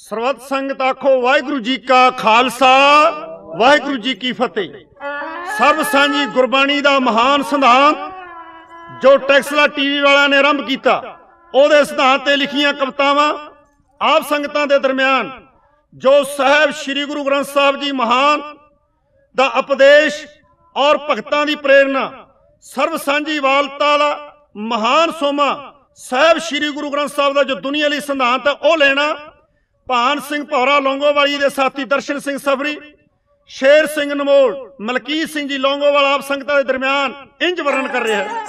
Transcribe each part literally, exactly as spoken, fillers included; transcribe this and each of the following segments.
ਸਰਬੱਤ ਸੰਗਤ ਆਖੋ ਵਾਹਿਗੁਰੂ ਜੀ का खालसा वाहिगुरु जी की फतेह। सर्व सांझी गुरबाणी का महान सिद्धांत जो टैक्सला टीवी वाला ने आरंभ किया, ਉਹਦੇ सिद्धांत ते लिखियां कवितावां आप संगतां दे दरम्यान जो साहब श्री गुरु ग्रंथ साहब जी महान दा उपदेश और भगतां दी प्रेरणा सर्व सांझी वालता दा महान सोमा साहब श्री गुरु ग्रंथ साहब का जो दुनिया लई सिद्धांत है वह लेना। भान सिंह भौरा लौंगोवाली दे साथी दर्शन सिंह सबरी, शेर सिंह नमोल, मलकीत सिंह जी लौंगोवाल आप संगतां दे दरम्यान इंज वर्णन कर रहे हैं।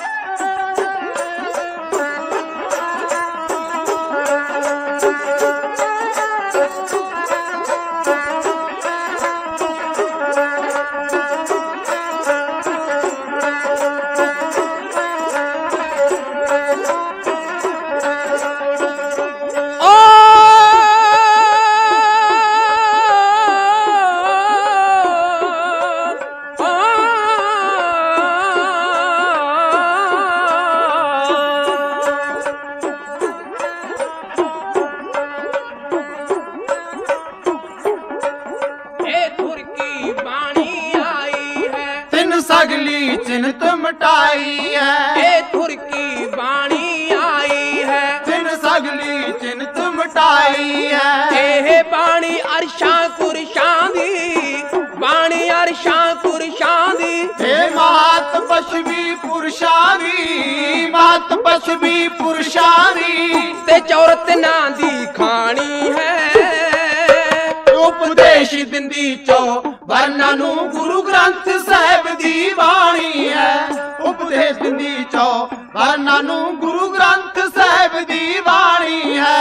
सगली चिन्त मिटाई है, ए धुर की बाणी आई है, तिन सगली चिन्त मिटाई है। ए बाणी अरशां कुरशां दी, बाणी अरशां कुरशां दी, हे मात पशवी पुरुषां दी, मात पशवी पुरुषां दी, ते चौरत ना दी खानी है। उपदेश दिंदी चो वरना नू गुरु ग्रंथ साहिब दी बाणी है। उपदेश दिंदी चो वरना नू गुरु ग्रंथ साहिब दी बाणी है।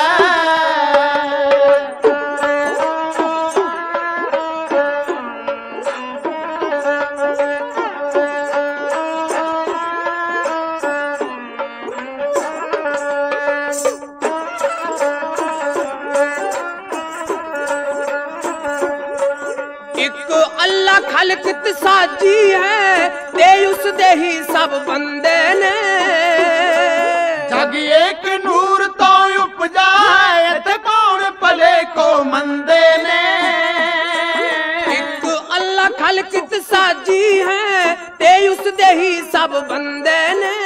अल्लाह खलकत साजी है, ते उस दे ही सब बंदे ने। जग एक नूर तो उपजा है, ते कौन भले को मंदे ने। एक अल्लाह खलकत साजी है, ते उस दे ही सब बंदे ने।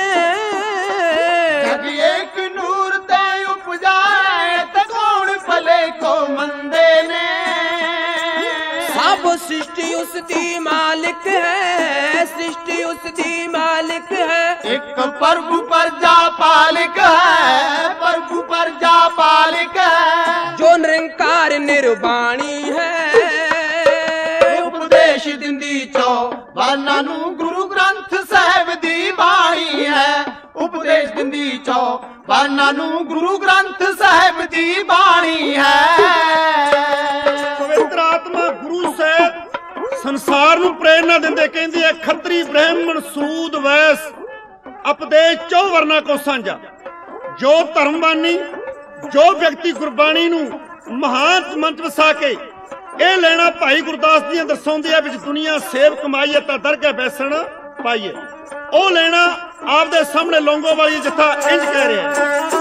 जग एक नूर तो उपजा है, ते कौन भले को मंदे ने। सब सृष्टि उसकी मालिक है, सृष्टि उसकी मालिक है। एक प्रभु प्रजा पालिक है, प्रभु प्रजा पालिक है, जो निरंकार निर्वाणी है। उपदेश दिंदी चो वरना नू गुरु ग्रंथ साहिब दी बाणी है। उपदेश दिंदी चो वरना नू गुरु ग्रंथ साहिब दी बाणी है। पवित्र आत्मा गुरु साहब संसार नूं प्रेरणा दिंदे कहंदे आ, खत्री ब्राह्मण सूद वैस उपदेश चौ वर्ना को साझा। जो धर्मबानी जो व्यक्ति गुरबाणी नूं महान मंच वसा के ਇਹ ਲੈਣਾ ਭਾਈ ਗੁਰਦਾਸ ਦੀਆਂ ਦਰਸਾਉਂਦੇ ਵਿੱਚ ਦੁਨੀਆ ਸੇਵ ਕਮਾਈਏ ਤਾਂ ਦਰਗਾਹ ਬੈਸਣ ਪਾਈਏ। ਉਹ ਲੈਣਾ ਆਪਦੇ ਸਾਹਮਣੇ ਲੌਂਗੋਵਾਲੀ ਜੱਥਾ ਇੰਜ ਕਹਿ ਰਿਹਾ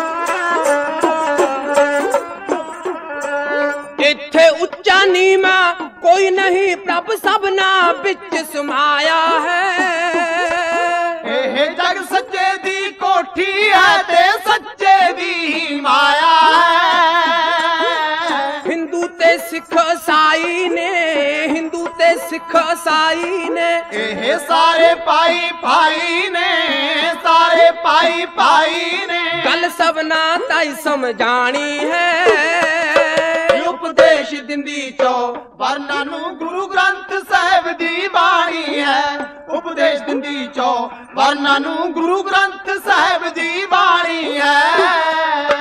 ਇੱਥੇ ਉੱਚਾ ਨੀਵਾਂ कोई नहीं, प्रभ सबना बिच समाया है। ए जग सच्चे दी कोठी है, ते सच्चे दी माया है। हिंदू ते सिख ईसाई ने, हिंदू ते सिख ईसाई ने, ए सारे पाई भाई ने, सारे पाई भाई ने। गल सबना ताई समझानी है। उपदेश दिंदी चो वरना नू गुरु ग्रंथ साहिब दी बाणी है। उपदेश दिंदी चो वरना नू गुरु ग्रंथ साहिब दी बाणी है।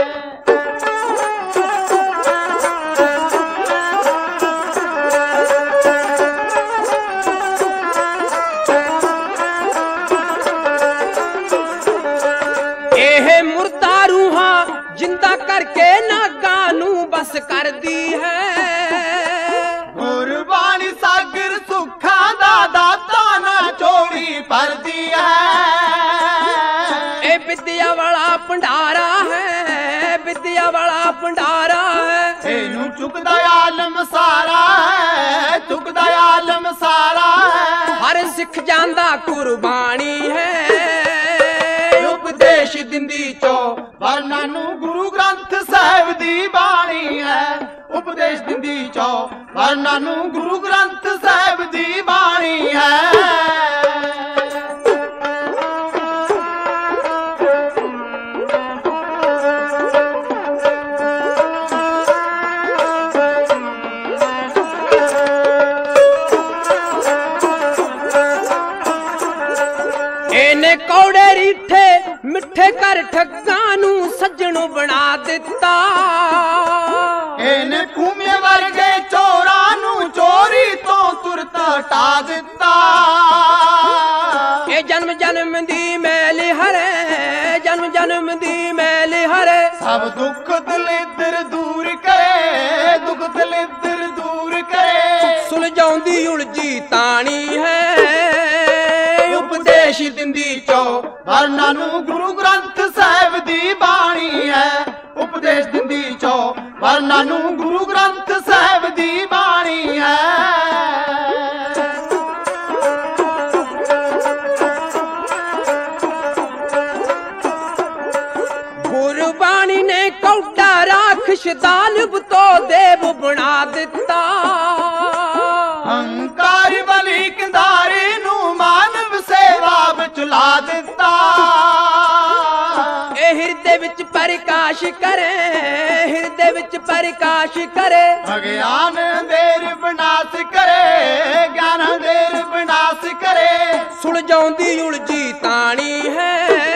मुर्दा रूहा जिंदा करके नागा नू बस कर दी है। गुरबाणी सागर सुखा दा दाता ना चोरी पर दी है। ए विद्या वाला भंडारा है, विद्या वाला भंडारा है। चुकदा आलम सारा है, चुकदा आलम सारा है। हर सिख जांदा कुर्बानी है, उपदेश दिंदी चो वरना नू गुरु ग्रंथ साहिब दी बाणी है। उपदेश दिंदी चो वरना नू गुरु ग्रंथ साहिब दी बाणी है। कौड़े रीठे मिठे कर ठग्गा नू सज्जनों बना दिता। इन्हें घूमे वर्गे चोरा नू चोरी तो तुरत हटा दिता। ए जन्म जन्म दी मैल हरे, जन्म जन्म दी मैल हरे। सब दुख दलिद्र दूर करे, दुख दलिद्र दूर करे। सुलझाउंदी उलझी तानी है, उपदेश दिंदी चो वरना नू गुरु ग्रंथ साहिब दी बाणी है। उपदेश दिंदी चो वरना नू गुरु ग्रंथ साहिब दी बाणी है। गुरबाणी ने कौटा राखश तालिब तो देव बना दिता। हंकार बली कंधारे नू मानव सेवा विच ला दिता। ए हिरदे विच प्रकाश करे, हिरदे विच प्रकाश करे। अज्ञान अंधेर विनाश करे, ज्ञान अंधेर विनाश करे। सुलझाउंदी उलझी तानी है,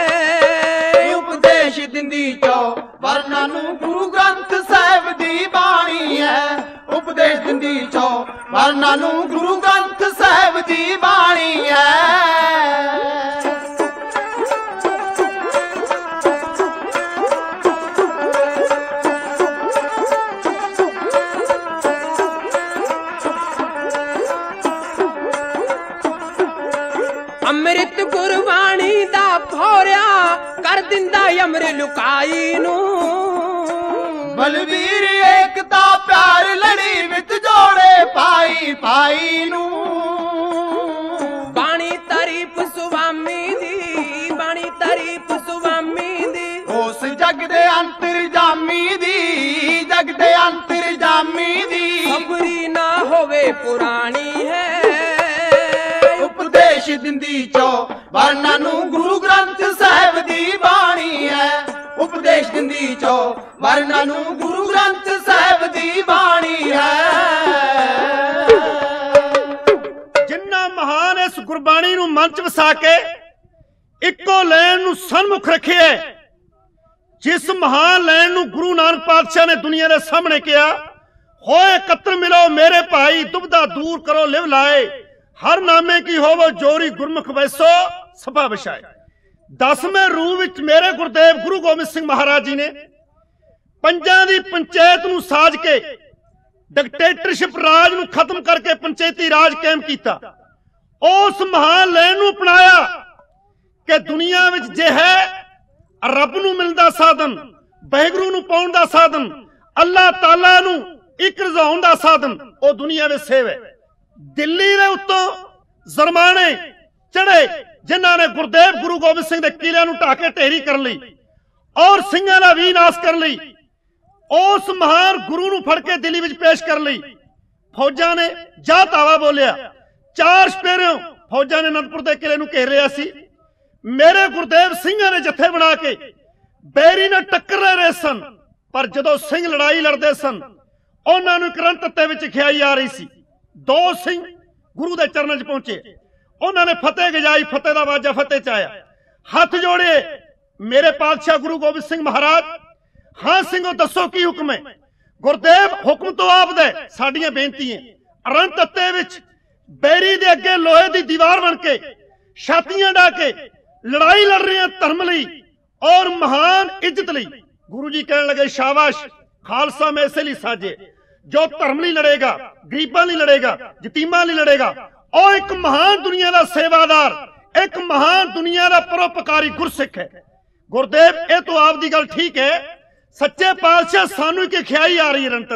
उपदेश दिंदी चो वरना नू गुरु ग्रंथ साहिब दी बाणी है। उपदेश दिंदी चो वरना नू गुरु ग्रंथ साहिब दी बाणी है। अमृत गुरबाणी दा भौरिया कर दिंदा अमर लुकाई नू। बलवीर एकता प्यार लड़ी विच जोड़े पाई पाई नू। बाणी तारीफ सुवामी दी, बाणी तारीफ सुवामी दी। उस जग दे अंतर जामी दी, जग दे अंतर जामी दी। खबरी ना होवे पुरानी है, उपदेश दिंदी चो वरना नू गुरु ग्रंथ साहिब दी बाणी है। उपदेश दिंदी चो वरना नू गुरु ग्रंथ साहिब दी बाणी है। जिन्ना महान इस गुरबाणी नू मंच वसा के इक्को लैन नू सन्मुख रखे। जिस महान लैन नू गुरु नानक पातशाह ने दुनिया के सामने किया, होए कत्र मिलो मेरे भाई, दुबदा दूर करो लिव लाए। हर नामे की होवो जोरी गुरमुख वैसो सभा विछाए। दसवें रूप विच मेरे गुरुदेव गुरु गोबिंद सिंह महाराज जी ने पंजां दी पंचायत नू साज के डिक्टेटरशिप राज नू खत्म करके पंचायती राज कायम कीता। उस महान लैन नू अपनाया कि दुनिया विच जे है रब नू मिलदा साधन, वाहिगुरू नू पाउण दा साधन, अल्लाह ताला नू इक रजाउण दा साधन ओ दुनिया विच सेव है। दिल्ली दे उत्तों जरमाने चढ़े जिन्हां ने गुरुदेव गुरु गोबिंद सिंह दे किलियां नूं ढा के ढेरी कर लई और सिंहां दा विनाश कर लई। उस महान गुरु नूं फड़ के दिल्ली विच पेश कर लई। फौजां ने जा तावा बोलिया। चार सपेरों फौजां ने अनंदपुर दे किले नूं घेर लिया सी। मेरे गुरुदेव सिंहां ने जत्थे बना के बैरी ने टक्कर रहे सन, पर जदों सिंह लड़ाई लड़दे सन उन्हां नूं करंट तत्ते विच खियाई आ रही सी। दो सिंह गुरु दे चरणन च पहुंचे, उन्होंने फतेह गजाई, फतेह दा वाजा फतेह च आया। हथ जोड़े मेरे पातशाह गुरु गोबिंद सिंह महाराज। हाँ सिंहो दसो की हुक्म है? गुरुदेव हुक्म तो आप दे, साडियां बेनतियां। रण तत्ते विच बैरी दे अगे लोहे दी दीवार बन के छातियां डा के लड़ाई लड़ रहे हैं धर्म लई और महान इज्जत लई। गुरु जी कहने लगे शाबाश, खालसा में ऐसे लिए साजे जो धर्म ਲਈ लड़ेगा, गरीबां ਲਈ लड़ेगा, यतीमां ਲਈ लड़ेगा। और एक महान दुनिया का सेवादार, एक महान दुनिया का परोपकारी गुरसिख है। गुरुदेव ये तो आपकी गल ठीक है, सच्चे पातशाह सानू एक खियाई आ रही है रणतत्ते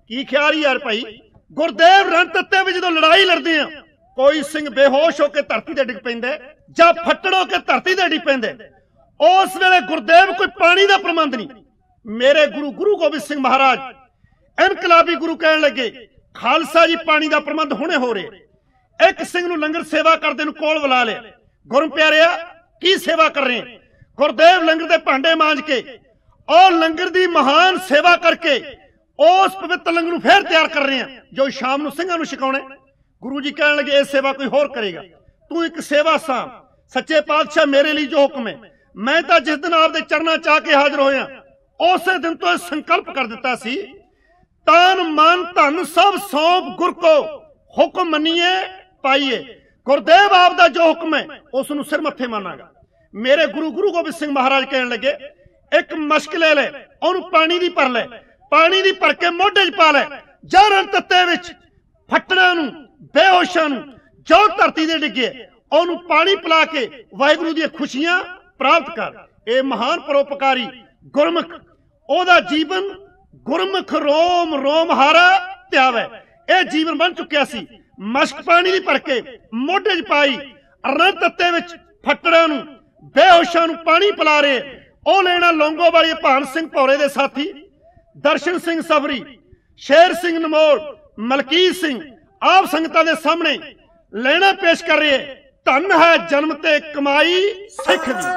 की ख्याल यार भाई, गुरदेव रण तत्ते में जो लड़ाई लड़ते हैं, कोई सिंह बेहोश होकर धरती ते डिग पैंदा जां फट्टड़ होकर धरती ते डिग पैंदा, उस वेले गुरदेव कोई पानी का प्रबंध नहीं। मेरे गुरु गुरु गोबिंद सिंह महाराज इनकलाबी गुरु कहन लगे, खालसा जी पानी का प्रबंध हुणे हो रहे। एक सिंह नूं लंगर सेवा करदे नूं कोल बुला लिया। गुरु प्यारिया की सेवा कर रहे हैं? गुरदेव लंगर के भांडे मांज के और लंगर की महान सेवा करके उस पवित्र लंगर नूं फिर तैयार कर रहे हैं जो शाम नूं सिंघां नूं छकाउणे। गुरु जी कहण लगे, ये सेवा कोई होर करेगा, तू एक सेवा सा। सच्चे पातशाह मेरे लिए जो हुक्म है, मैं तो जिस दिन आपके चरणा चाह के हाजिर होया उस दिन तो संकल्प कर दिता सी, तन मन धन सब सौंप गुर को, हुक्म मनीए पाइए। गुरदेव आप दा जो हुक्म है उसनूं सिर मत्थे मानांगा। मेरे गुरु गुरु गोबिंद सिंह महाराज कहण लगे, एक मश्क ले ले, ओनू पानी दी भर ले, पानी दी भर के मोढे च पा ले, जा रण तत्ते विच फट्टड़ां नूं बेहोशां नूं जो धरती दे डिगे ओनू पानी पिला के वाहिगुरू दी खुशियां प्राप्त कर। ये महान परोपकारी गुरमुख, ओदा जीवन गुरमुख रोम रोम हारा त्यावे, यह जीवन बन चुकिया सी। मश्क पानी दी भर के मोढे च पाई, रण तत्ते विच फट्टड़ां नूं बेहोशां नूं पानी पिला रहे। ओ लेना लोंगो वाली भान सिंह भौरे दे साथी दर्शन सिंह सबरी, शेर सिंह नमोड़, मलकीत सिंह आप संगतां दे सामने लेना पेश कर रहे। धन है जन्म ते कमाई सिख दी।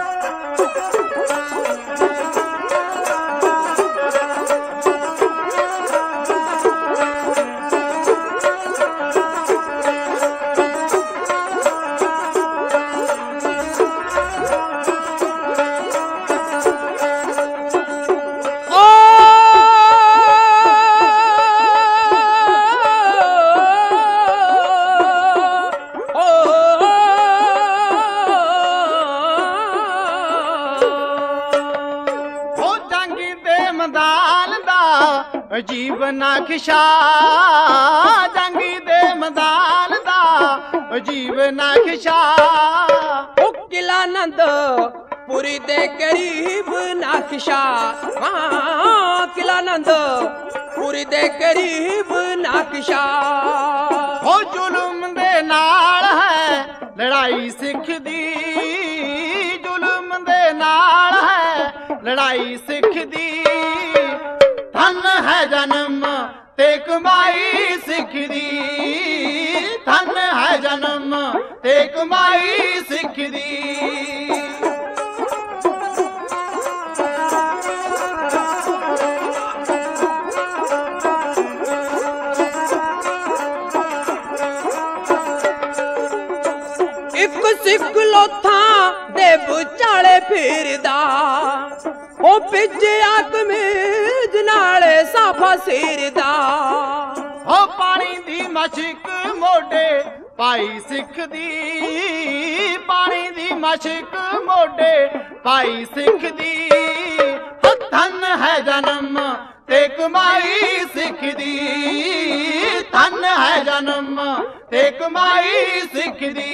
जीवन खिशा जंगी दे मैदान दा जीवन खिशा, किला नंद पुरी दे करीब नाखिशा, हाँ किला नंद पुरी दे करीब नाखिशा। हो जुल्म दे नाल है लड़ाई सिख दी, जुल्म दे नाल है लड़ाई सिख दी। धन है जन्म ते कमाई सिख दी, धन है जन्म ते कमाई सिख दी। एक सिख लोथा दे विचाले फिरदा, ओ पिजे आकमीज नाले साफा सिरदा। हो पानी दी मशक मोढे पाई सिख दी, पानी दी मशक मोढे पाई सिख दी। हो धन है जन्म ते कमाई सिख दी, धन है जन्म ते कमाई सिख दी।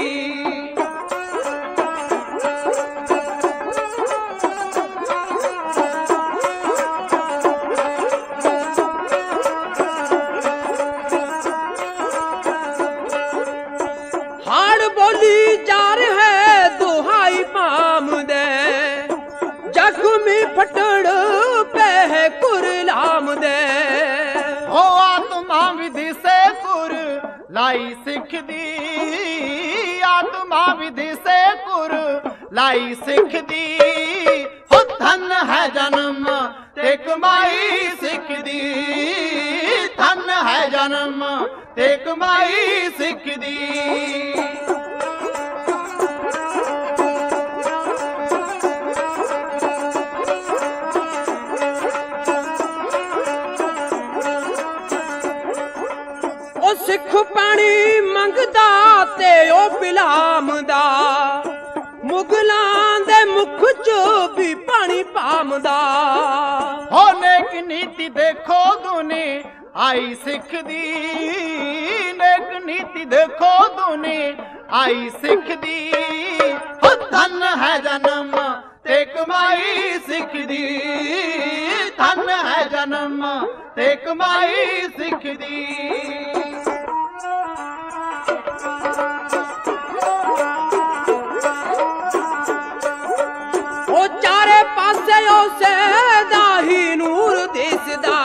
फटड़ पे कुरलाम दे, हो आत्मा विधि से कुर लाई सिख दी, आत्मा विधि से कुर लाई सिख दी। हो धन है जन्म ते कमाई सिख दी, धन है जन्म ते कमाई सिख दी। सिख पानी मंगदा ते ओ पिलामदा, मुगलां दे मुख चो भी पानी पामदा। हो नेक नीति देखो दुने आई सिख दी, नेक नीति देखो दुने आई सिख दी। हो धन है जन्म ते कमाई सिख दी, धन है जन्म ते कमाई सिख दी। ओ चारे पासे उसे दा ही नूर दिसदा,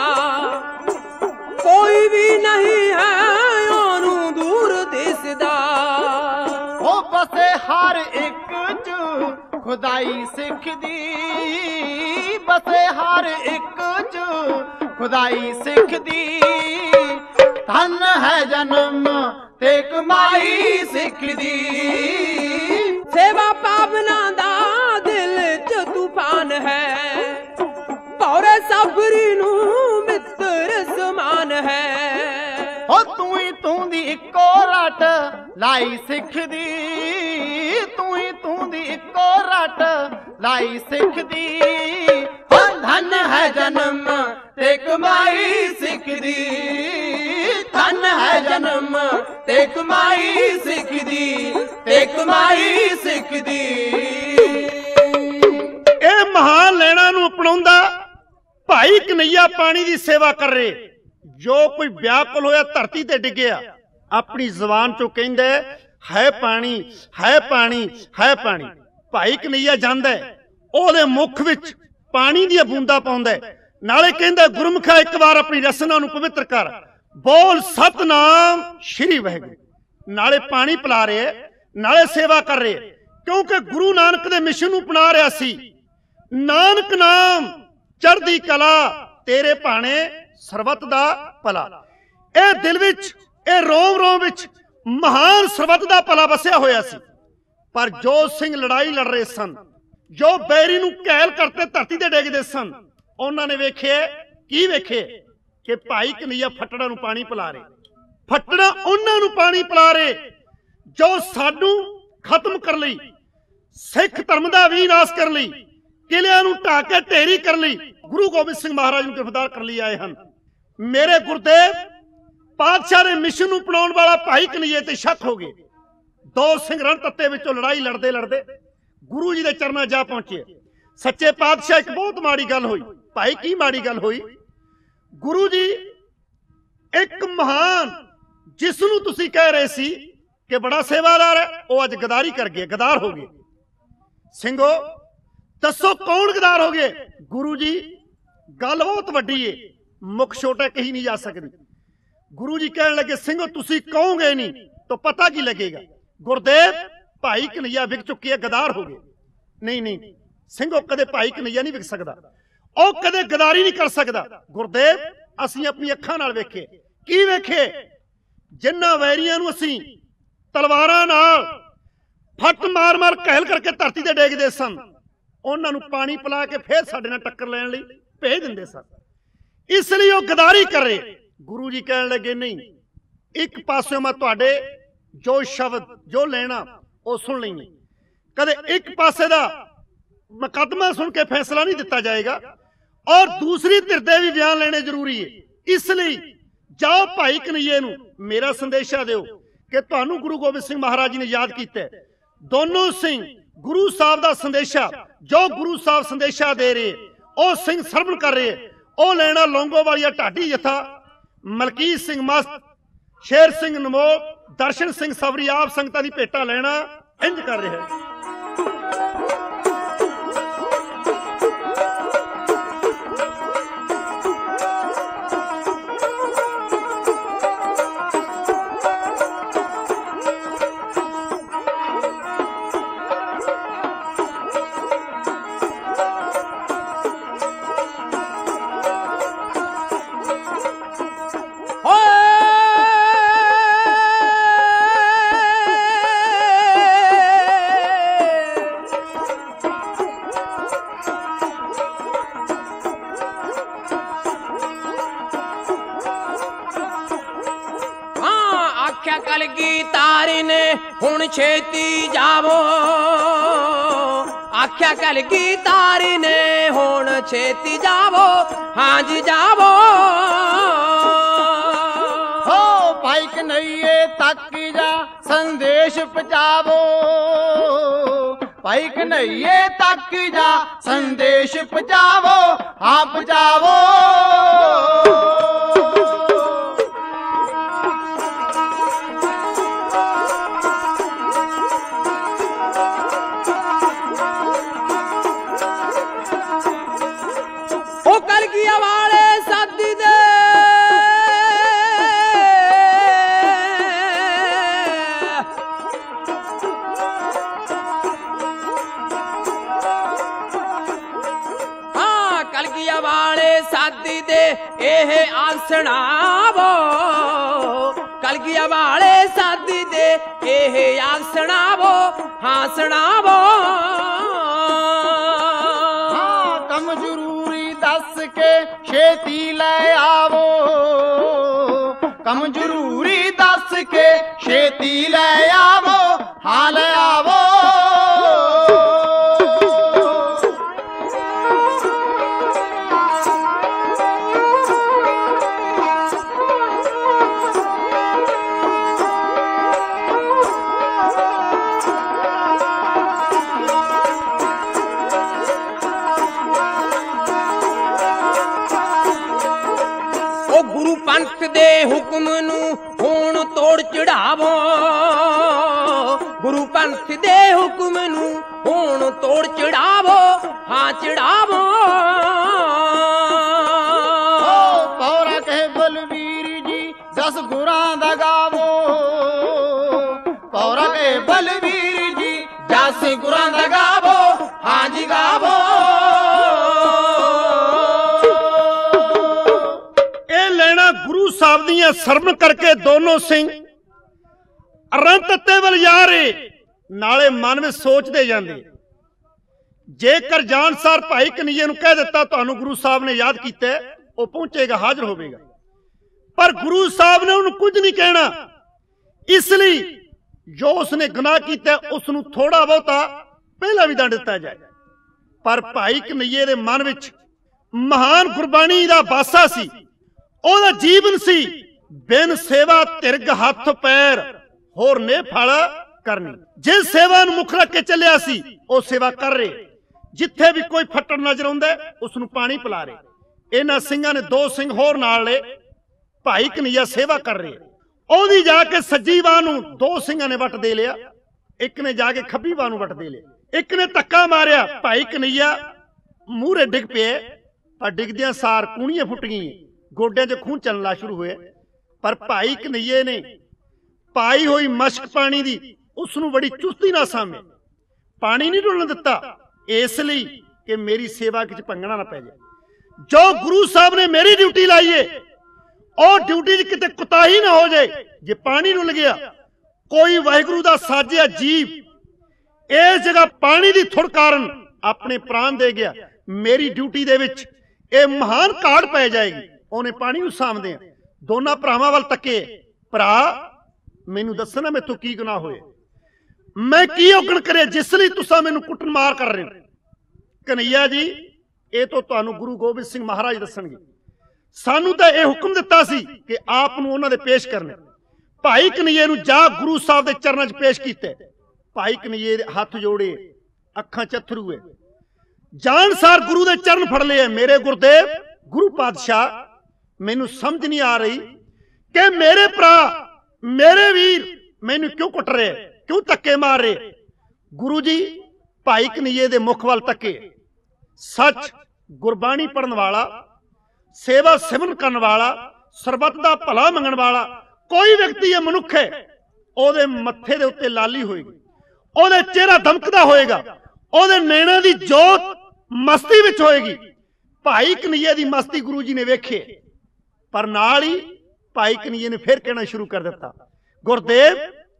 कोई भी नहीं है ओनू दूर दिसदा। ओ बसे हर एक च खुदाई सिख दी, बसे हर एक च खुदाई सिख दी, धन है जन्म ते कमाई सिख दी। सेवा पावना दा दिल च तूफान है, पौरे सबरी नू मित्र समान है। ओ तू ही तू दी इको रट लाई सिख दी, तू ही तू दी इको रट लाई सिख दी। ओ धन है जन्म ते कमाई सिख दी, धन है जन्म ते कमाई सिख दी, ते कमाई सिख दी। ਇਹ ਮਹਾਨ ਲੈਣਾ ਨੂੰ ਅਪਣਾਉਂਦਾ ਭਾਈ ਕਨਈਆ ਪਾਣੀ ਦੀ ਸੇਵਾ ਕਰ ਰਹੇ। ਜੋ ਕੋਈ ਵਿਆਕੁਲ ਹੋਇਆ ਧਰਤੀ ਤੇ ਡਿੱਗਿਆ, ਆਪਣੀ ਜ਼ੁਬਾਨ ਚੋਂ ਕਹਿੰਦਾ ਹੈ ਪਾਣੀ, ਹੈ ਪਾਣੀ, ਹੈ ਪਾਣੀ। ਭਾਈ ਕਨਈਆ ਜਾਂਦਾ ਉਹਦੇ ਮੁਖ ਵਿੱਚ ਪਾਣੀ ਦੀਆਂ ਬੂੰਦਾਂ ਪਾਉਂਦਾ, ਨਾਲੇ ਕਹਿੰਦਾ ਗੁਰਮੁਖਾ ਇੱਕ ਵਾਰ ਆਪਣੀ ਰਸਨਾ ਨੂੰ ਪਵਿੱਤਰ ਕਰ, ਬੋਲ ਸਤਨਾਮ ਸ਼੍ਰੀ ਵਾਹਿਗੁਰੂ। ਨਾਲੇ ਪਾਣੀ ਪਿਲਾ ਰਹੇ, ਨਾਲੇ ਸੇਵਾ ਕਰ ਰਹੇ, ਕਿਉਂਕਿ ਗੁਰੂ ਨਾਨਕ ਦੇ ਮਿਸ਼ਨ ਨੂੰ ਅਪਣਾ ਰਿਹਾ ਸੀ। ਨਾਨਕ ਨਾਮ ਚੜ੍ਹਦੀ ਕਲਾ, ਤੇਰੇ ਭਾਣੇ ਸਰਬੱਤ ਦਾ ਭਲਾ। ਇਹ ਦਿਲ ਵਿੱਚ, ਇਹ ਰੋਮ ਰੋਮ ਵਿੱਚ ਮਹਾਨ ਸਰਬੱਤ ਦਾ ਭਲਾ ਵਸਿਆ ਹੋਇਆ ਸੀ। ਪਰ ਜੋ ਸਿੰਘ ਲੜਾਈ ਲੜ ਰਹੇ ਸਨ, ਜੋ ਬੈਰੀ ਨੂੰ ਘੈਲ ਕਰਤੇ ਧਰਤੀ ਤੇ ਡੇਗਦੇ ਸਨ, ਉਹਨਾਂ ਨੇ ਵੇਖਿਆ, ਕੀ ਵੇਖੇ ਕਿ ਭਾਈ ਕਨਈਆ ਫੱਟੜਾਂ ਨੂੰ ਪਾਣੀ ਪਿਲਾ ਰਹੇ। ਫੱਟੜਾ ਉਹਨਾਂ ਨੂੰ ਪਾਣੀ ਪਿਲਾ ਰਹੇ ਜੋ ਸਾਨੂੰ ਖਤਮ ਕਰ ਲਈ, ਸਿੱਖ ਧਰਮ ਦਾ ਵਿਨਾਸ਼ ਕਰਨ ਲਈ, ਕਿਲਿਆਂ ਨੂੰ ਢਾਹ ਕੇ ਢੇਰੀ ਕਰਨ ਲਈ ਗੁਰੂ ਗੋਬਿੰਦ ਸਿੰਘ ਮਹਾਰਾਜ ਨੂੰ ਗ੍ਰਿਫਤਾਰ ਕਰਨ ਲਈ ਆਏ ਹਨ। ਮੇਰੇ ਗੁਰਦੇਵ ਪਾਤਸ਼ਾਹ ਦੇ ਮਿਸ਼ਨ ਨੂੰ ਅਪਣਾਉਣ ਵਾਲਾ ਭਾਈ ਕਨਈਏ ਤੇ ਸ਼ੱਕ ਹੋ ਗਏ। ਦੋ ਸਿੰਘ ਰਣ ਤੱਤੇ ਵਿੱਚੋਂ ਲੜਾਈ ਲੜਦੇ ਲੜਦੇ ਗੁਰੂ ਜੀ ਦੇ ਚਰਨਾਂ ਜਾ ਪਹੁੰਚੇ। ਸੱਚੇ ਪਾਤਸ਼ਾਹ, ਇੱਕ ਬਹੁਤ ਮਾੜੀ ਗੱਲ ਹੋਈ। ਭਾਈ ਕੀ ਮਾੜੀ ਗੱਲ ਹੋਈ? ਗੁਰੂ ਜੀ ਇੱਕ ਮਹਾਨ, ਜਿਸ ਨੂੰ ਤੁਸੀਂ ਕਹਿ ਰਹੇ ਸੀ ਕਿ ਬੜਾ ਸੇਵਾਦਾਰ ਹੈ, ਉਹ ਅੱਜ ਗਦਾਰੀ ਕਰ ਗਏ, ਗਦਾਰ ਹੋ ਗਏ। ਸਿੰਘੋ ਦੱਸੋ ਕੌਣ ਗਦਾਰ ਹੋ ਗਏ? ਗੁਰੂ ਜੀ ਗੱਲ ਬਹੁਤ ਵੱਡੀ ਏ, ਮੁੱਖ ਛੋਟਾ ਕਹੀ ਨਹੀਂ ਜਾ ਸਕਦੀ। ਗੁਰੂ ਜੀ ਕਹਿਣ ਲੱਗੇ, ਸਿੰਘੋ ਤੁਸੀਂ ਕਹੋਗੇ ਨਹੀਂ ਤਾਂ ਪਤਾ ਕੀ ਲੱਗੇਗਾ। ਗੁਰਦੇਵ ਭਾਈ ਕਨਈਆ ਵਿਕ ਚੁੱਕੀ ਹੈ, ਗਦਾਰ ਹੋ ਗਏ। ਨਹੀਂ ਨਹੀਂ ਸਿੰਘੋ, ਕਦੇ ਭਾਈ ਕਨਈਆ ਨਹੀਂ ਵਿਕ ਸਕਦਾ, ਉਹ ਕਦੇ ਗਦਾਰੀ ਨਹੀਂ ਕਰ ਸਕਦਾ। ਗੁਰਦੇਵ ਅਸੀਂ ਆਪਣੀ ਅੱਖਾਂ ਨਾਲ ਵੇਖੇ। ਕੀ ਵੇਖੇ? ਜਿਨ੍ਹਾਂ ਵੈਰੀਆਂ ਨੂੰ ਅਸੀਂ ਤਲਵਾਰਾਂ ਨਾਲ ਫੱਟ ਮਾਰ ਮਾਰ ਘੈਲ ਕਰਕੇ ਧਰਤੀ ਤੇ ਡੇਗਦੇ ਸਨ, ਉਹਨਾਂ ਨੂੰ ਪਾਣੀ ਪਿਲਾ ਕੇ ਫਿਰ ਸਾਡੇ ਨਾਲ ਟੱਕਰ ਲੈਣ ਲਈ ਭੇਜ ਦਿੰਦੇ ਸਨ। ਇਸ ਲਈ ਉਹ ਗਦਾਰੀ ਕਰ ਰਹੇ। ਗੁਰੂ ਜੀ ਕਹਿਣ ਲੱਗੇ, ਨਹੀਂ, ਇੱਕ ਪਾਸੇ ਮੈਂ ਤੁਹਾਡੇ ਜੋ ਸ਼ਬਦ, ਜੋ ਲੈਣਾ ਉਹ ਸੁਣ ਲੈਣੀ, ਕਦੇ ਇੱਕ ਪਾਸੇ ਦਾ ਮੁਕੱਦਮਾ ਸੁਣ ਕੇ ਫੈਸਲਾ ਨਹੀਂ ਦਿੱਤਾ ਜਾਏਗਾ, ਔਰ ਦੂਸਰੀ ਧਿਰ ਦੇ ਵੀ ਬਿਆਨ ਲੈਣੇ ਜ਼ਰੂਰੀ ਹੈ। ਇਸ ਲਈ ਜਾਓ ਭਾਈ ਕਨਈਏ ਨੂੰ ਮੇਰਾ ਸੰਦੇਸ਼ਾ ਦਿਓ ਕਿ ਤੁਹਾਨੂੰ ਗੁਰੂ ਗੋਬਿੰਦ ਸਿੰਘ ਮਹਾਰਾਜ ਜੀ ਨੇ ਯਾਦ ਕੀਤਾ। ਦੋਨੋਂ ਸਿੰਘ ਗੁਰੂ ਸਾਹਿਬ ਦਾ ਸੰਦੇਸ਼ਾ, ਜੋ ਗੁਰੂ ਸਾਹਿਬ ਸੰਦੇਸ਼ਾ ਦੇ ਰਹੇ, ਉਹ ਸਿੰਘ ਸਰਵਣ ਕਰ ਰਹੇ। ਉਹ ਲੈਣਾ ਲੌਂਗੋ ਵਾਲੀਆ ਢਾਡੀ ਜਥਾ, ਮਲਕੀਤ ਸਿੰਘ ਮਸਤ, ਸ਼ੇਰ ਸਿੰਘ ਨਮੋਦ, ਦਰਸ਼ਨ ਸਿੰਘ ਸਬਰੀ ਆਪ ਸੰਗਤਾਂ ਦੀ ਭੇਟਾ ਲੈਣਾ ਇੰਜ ਕਰ ਰਿਹਾ। कलगी तारी ने हुण छेती जावो, आख्या कलगी तारी ने हुण छेती जावो, हाँ जी जावो। हो भाई कन्हैये तक जा संदेश पहुंचावो, भाई कन्हैये तक जा संदेश पहुंचावो, हाँ पहुंचावो। ओ कलगिया वाले सादी दे कलगिया वाले सादी दे एह आसनावो, कलगिया वाले सादी दे एह आसनावो, हाँ सुनावो। हाँ कम जरूरी दस के छेती ले आवो, कम जरूरी दस के छेती ले आवो, हाँ ले आवो। गुरु पंथ दे हुक्म नू होण तोड़ चढ़ावो, गुरु पंथ दे हुक्म नू होण तोड़ चढ़ावो, हाँ चढ़ावो। पौरा कहे बलवीर जी दस गुरां दा गावो, पौरा कहे बलवीर जी दस गुरां दा गावो, हाँ जी गावो। गुरु साहब दियां सरम करके दोनों सिंह अरंत ते वल जा रहे, नाले मन में सोचते जाते, जेकर जानसार भाई कन्हैया नूं कह दिता तुहानूं गुरु साहब ने याद किया, वह पहुंचेगा, हाजिर होवेगा। पर गुरु साहब ने उन्हें कुछ नहीं कहना, इसलिए जो उसने गुनाह किया उसनूं थोड़ा बहुता पहला भी दंड दिता जाए। पर भाई कन्हैये दे मन विच महान गुरबाणी दा बासा सी, ओदा जीवन सी, बिन सेवा तिरग हथ पैर होर ने फल करनी। जिस सेवा नूं मुख रख के चलिया सी ओ सेवा कर रहे, जिथे भी कोई फट्टड़ नजर आउंदा उसनूं पानी पिला रहे। इन्हां सिंघां ने दो सिंह होर नाल ले, भाई कन्हैया सेवा कर रहे, ओदी जाके सज्जी बाह नूं दो सिंघां ने वट दे लिया, एक ने जाके खब्बी बाह नूं वट दे लिया। एक ने धक्का मारिया, भाई कन्हैया मूहरे डिग पे, पर डिगदियां सार कूणियां फुट गईयां, गोड्या च खून चलना शुरू हुए। पर भाई कन्हैये ने पाई हुई मशक पानी दी उसनूं बड़ी चुस्ती नाल सामे, पानी नहीं डुलन दिता, इसलिए कि मेरी सेवा किच भंगना ना पै जाए। जो गुरु साहब ने मेरी ड्यूटी लाई है और ड्यूटी च किते कुताही ना हो जाए, जे पानी डुल गया कोई वाहिगुरू दा साजिया जीव इस जगह पानी दी थुड़ कारण अपने प्राण दे गया, मेरी ड्यूटी दे विच ये महान घाट पै जाएगी। उन्हें पानी नूं सामदे दोनों भरावां वल तके, भरा मैनूं दसना मैथों की गुनाह होए, मैं की औगण करे जिस लई तुसां मैनूं कुੱਟਣ मार कर रहे हो। कन्हैया जी ये तो तुहानूं गुरु गोबिंद सिंह महाराज दसणगे, सानूं तां यह हुक्म दिता सी कि आप नूं उन्हां दे पेश करने। भाई कन्हैये नूं जा गुरु साहब दे चरणां च पेश कीते, भाई कन्हैये दे हथ जोड़े, अखां च अथरू है, जानसार गुरु दे चरण फड़ लिए, मेरे गुरदेव गुरु पातशाह मैनू समझ नहीं आ रही कि मेरे भरा मेरे वीर मैनू क्यों कुट रहे, क्यों धक्के मार रहे। गुरु जी भाई कन्हैये दे मुख वाल तके, सच गुरबाणी पढ़न वाला, सेवा सिमरन करन वाला, सरबत दा भला मंगण वाला कोई व्यक्ति है, मनुख है, ओदे मत्थे दे उत्ते लाली होएगी, ओदे चेहरा दमकदा होएगा, ओदे नैणा दी जोत मस्ती विच होएगी। भाई कन्हैया दी मस्ती गुरु जी ने वेखे, पर नाल ही भाई कन्हैये ने फिर कहना शुरू कर दिता, गुरदेव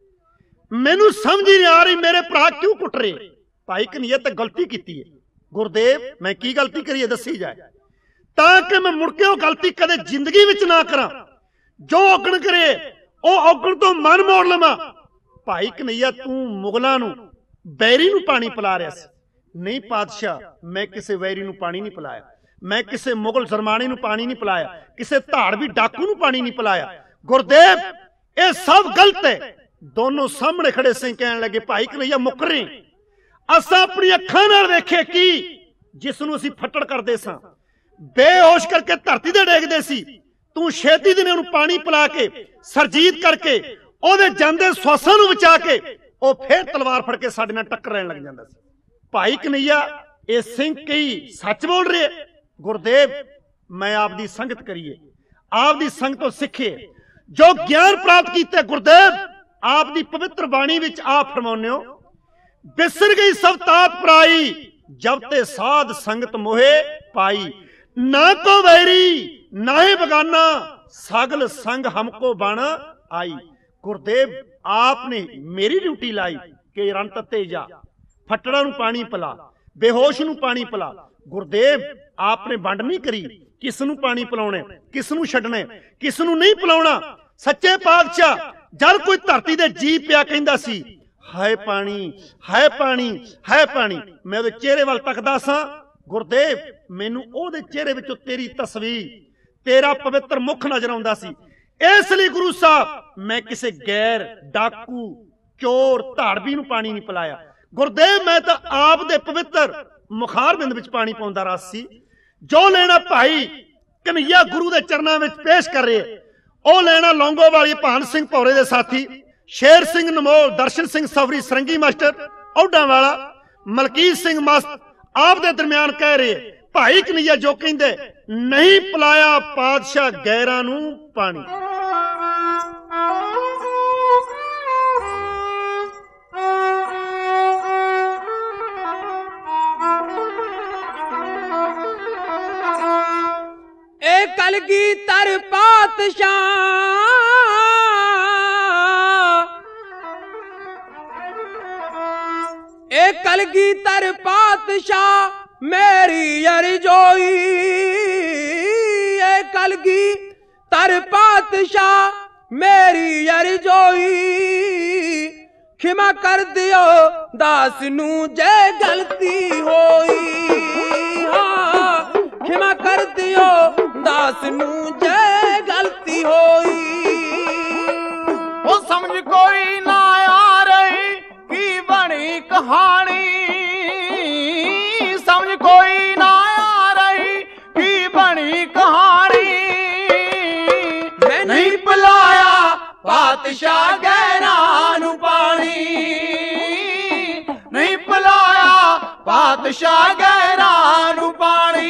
मैनू समझ ही नहीं आ रही मेरे भरा क्यों कुट रहे। भाई कन्हैया तो गलती की है, गुरदेव मैं की गलती करी है दसी जाए, ताकि मैं मुड़के वो गलती कदे जिंदगी विच ना करा, जो औगण करे वो औगण तो मन मोड़ लवां। भाई कन्हैया तू मुगलों नूं बैरी नूं पानी पिला रहा सी, नहीं पातशाह मैं किसी वैरी नूं पानी नहीं पिलाया, मैं किसी मुगल सरमाने नूं पानी नहीं पिलाया, किसी धाड़वी डाकू नूं पानी नहीं पिलाया। गुरदेव ये सब गलत है। दोनों सामने खड़े से कहने लगे भाई कन्हैया मुकर रहे, ਅਸਾਂ ਆਪਣੀ ਅੱਖਾਂ ਨਾਲ ਵੇਖੇ ਕੀ ਜਿਸ ਨੂੰ ਅਸੀਂ ਫੱਟੜ ਕਰਦੇ ਸਾਂ, ਬੇਹੋਸ਼ ਕਰਕੇ ਧਰਤੀ ਤੇ ਡੇਗਦੇ ਸੀ। ਤੂੰ ਛੇਤੀ ਦਿਨੇ ਉਹਨੂੰ ਪਾਣੀ ਪਿਲਾ ਕੇ ਸਰਜੀਤ ਕਰਕੇ ਉਹਦੇ ਜਾਂਦੇ ਸਵਾਸਾਂ ਨੂੰ ਬਚਾ ਕੇ ਉਹ ਫੇਰ ਤਲਵਾਰ ਫੜ ਕੇ ਸਾਡੇ ਨਾਲ ਟੱਕਰ ਲੈਣ ਲੱਗ ਜਾਂਦਾ ਸੀ। ਭਾਈ ਕਨਈਆ ਇਹ ਸਿੰਘ ਕਈ ਸੱਚ ਬੋਲ ਰਹੇ। ਗੁਰਦੇਵ ਮੈਂ ਆਪ ਦੀ ਸੰਗਤ ਕਰੀਏ, ਆਪ ਦੀ ਸੰਗਤ ਤੋਂ ਸਿੱਖੀਏ, ਜੋ ਗਿਆਨ ਪ੍ਰਾਪਤ ਕੀਤੇ। ਗੁਰਦੇਵ ਆਪ ਦੀ ਪਵਿੱਤਰ ਬਾਣੀ ਵਿੱਚ ਆਪ ਫਰਮਾਉਂਦੇ ਹੋ, ਬਿਸਰ ਗਈ ਸਭ ਤਾਤ ਪਰਾਈ, ਜਬ ਤੇ ਸਾਧ ਸੰਗਤ ਮੋਹੇ ਪਾਈ। ਨਾ ਕੋ ਵੈਰੀ ਨਾਹੀ ਬਗਾਨਾ, ਸਗਲ ਸੰਗ ਹਮਕੋ ਬਣ ਆਈ। ਗੁਰਦੇਵ आपने मेरी ड्यूटी लाई कि रण तत्ते जा, फटड़ा नूं पानी पिला, बेहोश नूं पानी पिला। गुरदेव आपने वंड नहीं करी किस नूं पानी पिलाउणे, किस नूं छड्डणे, किस नूं नहीं पिलाउणा। सच्चे पातशाह जद कोई धरती दे जी पिया कहंदा सी हाय पानी हाय पानी हाय पानी, मैं उहदे चेहरे वल तकदा सां। गुरदेव मैनूं उहदे चेहरे विचों तेरी तस्वीर, तेरा पवित्र मुख नजर आउंदा सी। इसलिए गुरु साहब मैं किसी गैर डाकू चोर धाड़वी नूं पानी नहीं पिलाया। गुरदेव मैं तो आप दे पवित्र मुखार बिंद विच पानी पाउंदा रस सी। जो लेना भाई कन्हैया गुरु दे चरनां विच पेश कर रहे, ओ लेना लौंगो वाली भान सिंह भौरे दे साथी शेर सिंह नमोल, दर्शन सिंह सवरी सरंगी मास्टर औडा वाला, मलकीत सिंह मस्त आप दे दरम्यान कह रहे भाई कन्हैया जो कहंदे नहीं पिलाया पातशाह गैरां नूं पानी। ए कलगीधर पातशाह, ए कलगीधर पातशाह मेरी अरजोई, ए कलगीधर पातशाह मेरी अरजोई। खिमा कर दियो दास नू जे गलती होई, हाँ खिमा कर दियो दास नू जे गलती होई। वो समझ कोई ना आ रही की बनी कहानी, समझ कोई ना आ रही की बनी कहानी। मैं नहीं पिलाया पातशाह गैरां नूं पानी, नहीं पिलाया पातशाह गैरां नूं पानी।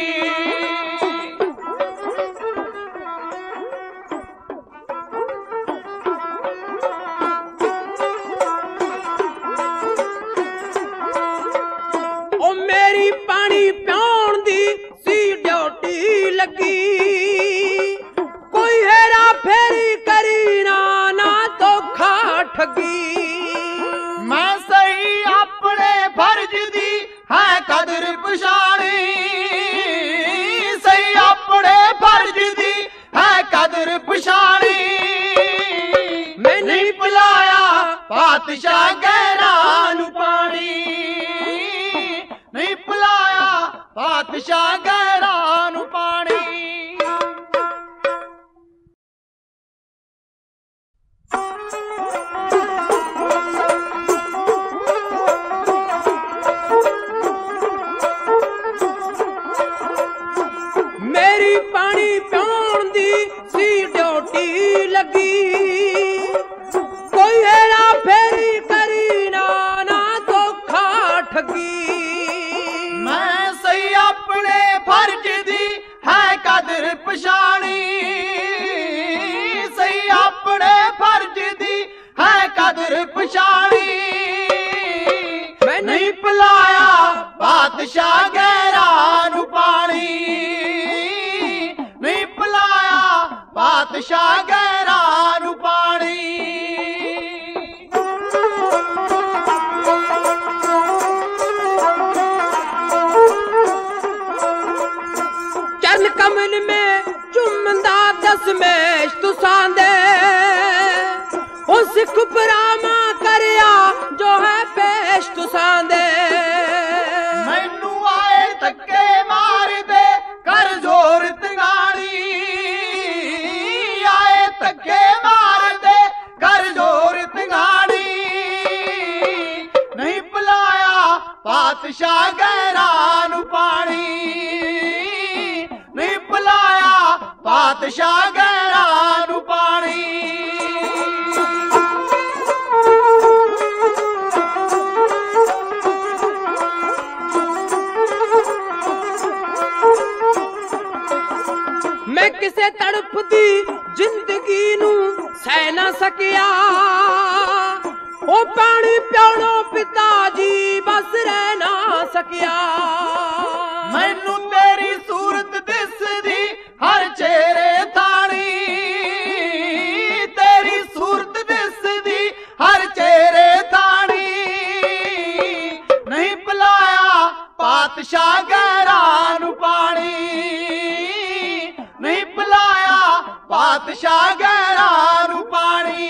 पानी प्याउण दी सी ड्यूटी लगी, कोई हेरा फेरी करी ना ना धोखा ठगी। मैं सही अपने फर्ज दी है कदर पछाणी, सही अपने फर्ज दी है कदर पछाणी। मैं नहीं पिलाया पातशाह गैरां नूं पानी, नहीं पिलाया पातशाह गैरां नूं पानी। मेरी पानी प्याउण दी सी ड्यूटी लगी, कोई हेरा फेरी करी ना ना धोखा ठगी। मैं सही अपने फर्ज दी है कदर पछाणी, सही अपने फर्ज दी है कदर पछाणी। मैं नहीं पिलाया पातशाह गैरां नूं पानी, नहीं पिलाया पातशाह गैरां नूं पानी। चरण कमल में चुमदा दसमेश तुसां दे, ओ सिख परामा करया जो है पेश तुसां दे। मैनू आए धक्के मार दे कर जोर तंगाणी, आए धक्के मार दे कर जोर तंगाणी। नहीं पिलाया ਪਾਤਸ਼ਾਹ ਗੈਰਾਂ ਨੂੰ ਪਾਣੀ ਨਹੀਂ ਪਿਲਾਇਆ, ਪਾਤਸ਼ਾਹ ਗੈਰਾਂ ਨੂੰ ਪਾਣੀ। मैं किसे तड़पती जिंदगी नू सह ना सकिया, ओ पानी प्याणो पिता जी बस रह ना सकिया। मैनू तेरी सूरत दिसदी हर चेहरे थानी, तेरी सूरत दिसदी हर चेहरे थानी नहीं पिलाया, पातशाह गैरां नू पानी नहीं पिलाया, पातशाह गैरां नू पानी।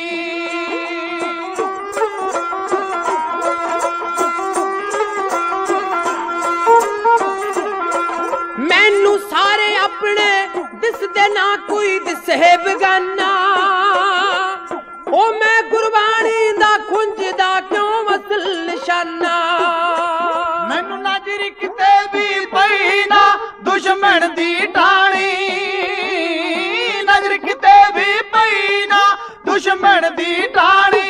मैनू सारे अपने दिसदे ना कोई दिसे बेगाना, ओ मैं गुरबाणी दा खुंजदा क्यों वसल निशाना। मैनू नजर किते भी पई ना दुश्मन दी ठाणी, नजर किते भी पई ना दुश्मन दी ठाणी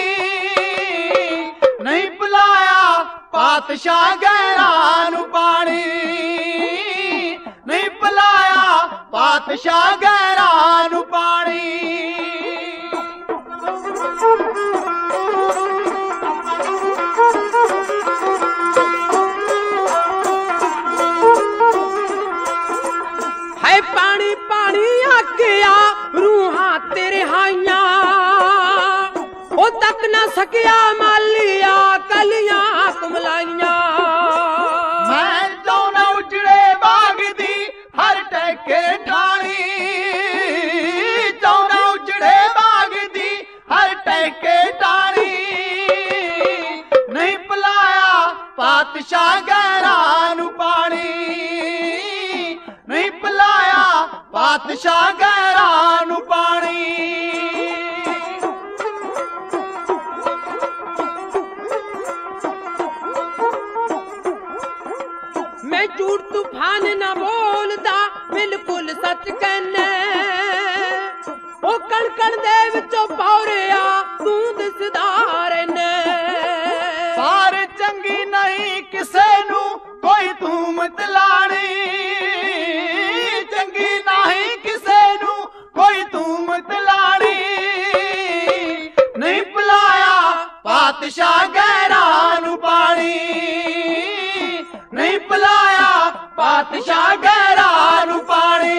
नहीं पिलाया, पातशाह गैरां नू पानी नहीं पिलाया, पातशाह गैरां नू पानी। है पानी पानी आखिया रूहां तेरे हाइया, ओ तक ना सकिया मालिया कलियां कमलाइया। मैं चाहना उजड़े बाग दी हर टैके ठाणी, चाहना उजड़े बाग दी हर टैके ठाणी नहीं पिलाया, पातशाह गैरां नू पानी नहीं पिलाया, पातशाह गैरां नू पानी। मैं झूठ तूफान ना बोलदा बिल्कुल सच कहना, ओ कण कण दे विचों पौरिया तू दिसदा रहना। सार चंगी नहीं किसे नू कोई तूमत लानी, चंगी नहीं किसे नू कोई तूमत लानी नहीं पिलाया, पातशाह गैरां नू पानी नहीं पिलाया, पातशाह गैरां नू पानी।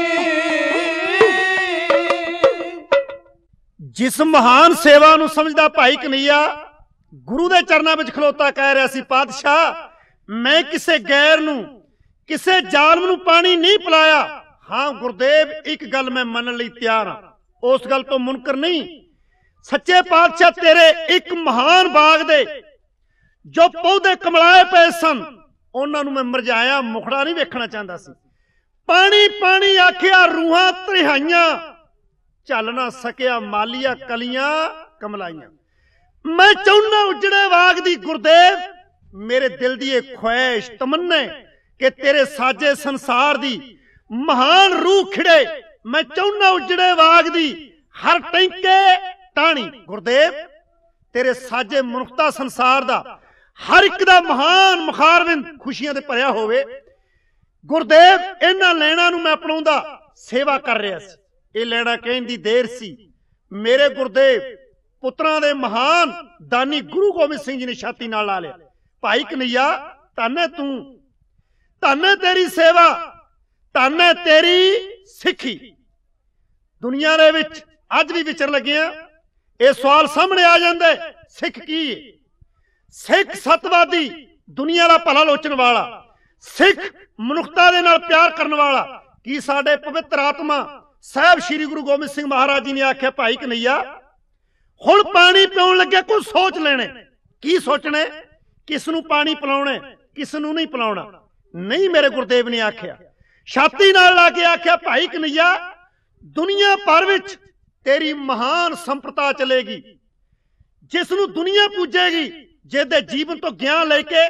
जिस महान सेवा ਨੂੰ ਸਮਝਦਾ ਭਾਈ ਕਨਈਆ ਗੁਰੂ ਦੇ ਚਰਨਾਂ ਵਿੱਚ ਖਲੋਤਾ ਕਹਿ ਰਿਹਾ ਸੀ, ਪਾਤਸ਼ਾਹ ਮੈਂ ਕਿਸੇ ਗੈਰ ਨੂੰ ਕਿਸੇ ਜ਼ਾਲਮ ਨੂੰ ਪਾਣੀ ਨਹੀਂ ਪਿਲਾਇਆ। ਹਾਂ ਗੁਰਦੇਵ ਇੱਕ ਗੱਲ ਮੈਂ ਮੰਨਣ ਲਈ ਤਿਆਰ ਹਾਂ, ਉਸ ਗੱਲ ਤੋਂ ਮੁਨਕਰ ਨਹੀਂ। ਸੱਚੇ ਪਾਤਸ਼ਾਹ ਤੇਰੇ ਇੱਕ ਮਹਾਨ ਬਾਗ ਦੇ ਜੋ ਪੌਦੇ ਕਮਲਾਏ ਪਏ ਸਨ ਉਹਨਾਂ ਨੂੰ ਮੈਂ ਮਰਜਾਇਆ ਮੁਖੜਾ ਨਹੀਂ ਵੇਖਣਾ ਚਾਹੁੰਦਾ ਸੀ। ਪਾਣੀ ਪਾਣੀ ਆਖਿਆ ਰੂਹਾਂ ਤਰਿਹਾਈਆਂ, ਚੱਲ ਨਾ ਸਕਿਆ ਮਾਲੀਆ ਕਲੀਆਂ ਕਮਲਾਈਆਂ। ਮੈਂ ਚਾਹੁੰਦਾ ਉਜੜੇ ਬਾਗ ਦੀ ਗੁਰਦੇਵ ਮੇਰੇ ਦਿਲ ਦੀ ਇਹ ਖੁਆਇਸ਼ ਤਮੰਨਾ ਕਿ ਤੇਰੇ ਸਾਜੇ ਸੰਸਾਰ ਦੀ ਮਹਾਨ ਰੂਹ ਖਿੜੇ। ਮੈਂ ਚਾਹੁੰਦਾ ਉਜੜੇ ਬਾਗ ਦੀ ਹਰ ਟੈਂਕੇ ਟਾਣੀ ਗੁਰਦੇਵ ਤੇਰੇ ਸਾਜੇ ਮਨੁੱਖਤਾ ਸੰਸਾਰ ਦਾ ਹਰ ਇੱਕ ਦਾ ਮਹਾਨ ਮੁਖਾਰਵਿੰਦ ਖੁਸ਼ੀਆਂ ਦੇ ਭਰਿਆ ਹੋਵੇ। ਗੁਰਦੇਵ ਇਹਨਾਂ ਲੈਣਾ ਨੂੰ ਮੈਂ ਅਪਣਾਉਂਦਾ ਸੇਵਾ ਕਰ ਰਿਹਾ ਸੀ। ਇਹ ਲੈਣਾ ਕਹਿਣ ਦੀ ਦੇਰ ਸੀ। ਮੇਰੇ ਗੁਰਦੇਵ ਪੁੱਤਰਾਂ ਦੇ ਮਹਾਨ ਦਾਨੀ ਗੁਰੂ ਗੋਬਿੰਦ ਸਿੰਘ ਜੀ ਨੇ ਛਾਤੀ ਨਾਲ ਲਾ ਲਿਆ। ਭਾਈ ਕਨਈਆ ਧੰਨ ਹੈ ਤੂੰ, ਧੰਨ ਹੈ ਤੇਰੀ ਸੇਵਾ, ਧੰਨ ਹੈ ਤੇਰੀ ਸਿੱਖੀ। ਦੁਨੀਆ ਦੇ ਵਿੱਚ ਅੱਜ ਵੀ ਵਿਚਰ ਲੱਗਿਆ ਇਹ ਸਵਾਲ ਸਾਹਮਣੇ ਆ ਜਾਂਦਾ, ਸਿੱਖ ਕੀ ਹੈ? ਸਿੱਖ ਸਤਵਾਦੀ, ਦੁਨੀਆ ਦਾ ਭਲਾ ਲੋਚਣ ਵਾਲਾ, ਸਿੱਖ ਮਨੁੱਖਤਾ ਦੇ ਨਾਲ ਪਿਆਰ ਕਰਨ ਵਾਲਾ। ਕੀ ਸਾਡੇ ਪਵਿੱਤਰ ਆਤਮਾ ਸਾਹਿਬ ਸ਼੍ਰੀ ਗੁਰੂ ਗੋਬਿੰਦ ਸਿੰਘ ਮਹਾਰਾਜ ਜੀ ਨੇ ਆਖਿਆ, ਭਾਈ ਕਨਈਆ ਹੁਣ ਪਾਣੀ ਪਿਉਣ ਲੱਗਿਆ ਕੋਈ ਸੋਚ ਲੈਣੇ। ਕੀ ਸੋਚਣਾ? ਕਿਸ ਨੂੰ ਪਾਣੀ ਪਿਲਾਉਣਾ, ਕਿਸ ਨੂੰ ਨਹੀਂ ਪਿਲਾਉਣਾ। ਨਹੀਂ, ਮੇਰੇ ਗੁਰਦੇਵ ਨੇ ਆਖਿਆ, ਛਾਤੀ ਨਾਲ ਲਾ ਕੇ ਆਖਿਆ, ਭਾਈ ਕਨਈਆ ਦੁਨੀਆ ਭਰ ਵਿੱਚ ਤੇਰੀ ਮਹਾਨ ਸੰਪਰਦਾ ਚਲੇਗੀ, ਜਿਸ ਨੂੰ ਦੁਨੀਆ ਪੂਜੇਗੀ, ਜਿਹਦੇ ਜੀਵਨ ਤੋਂ ਗਿਆਨ ਲੈ ਕੇ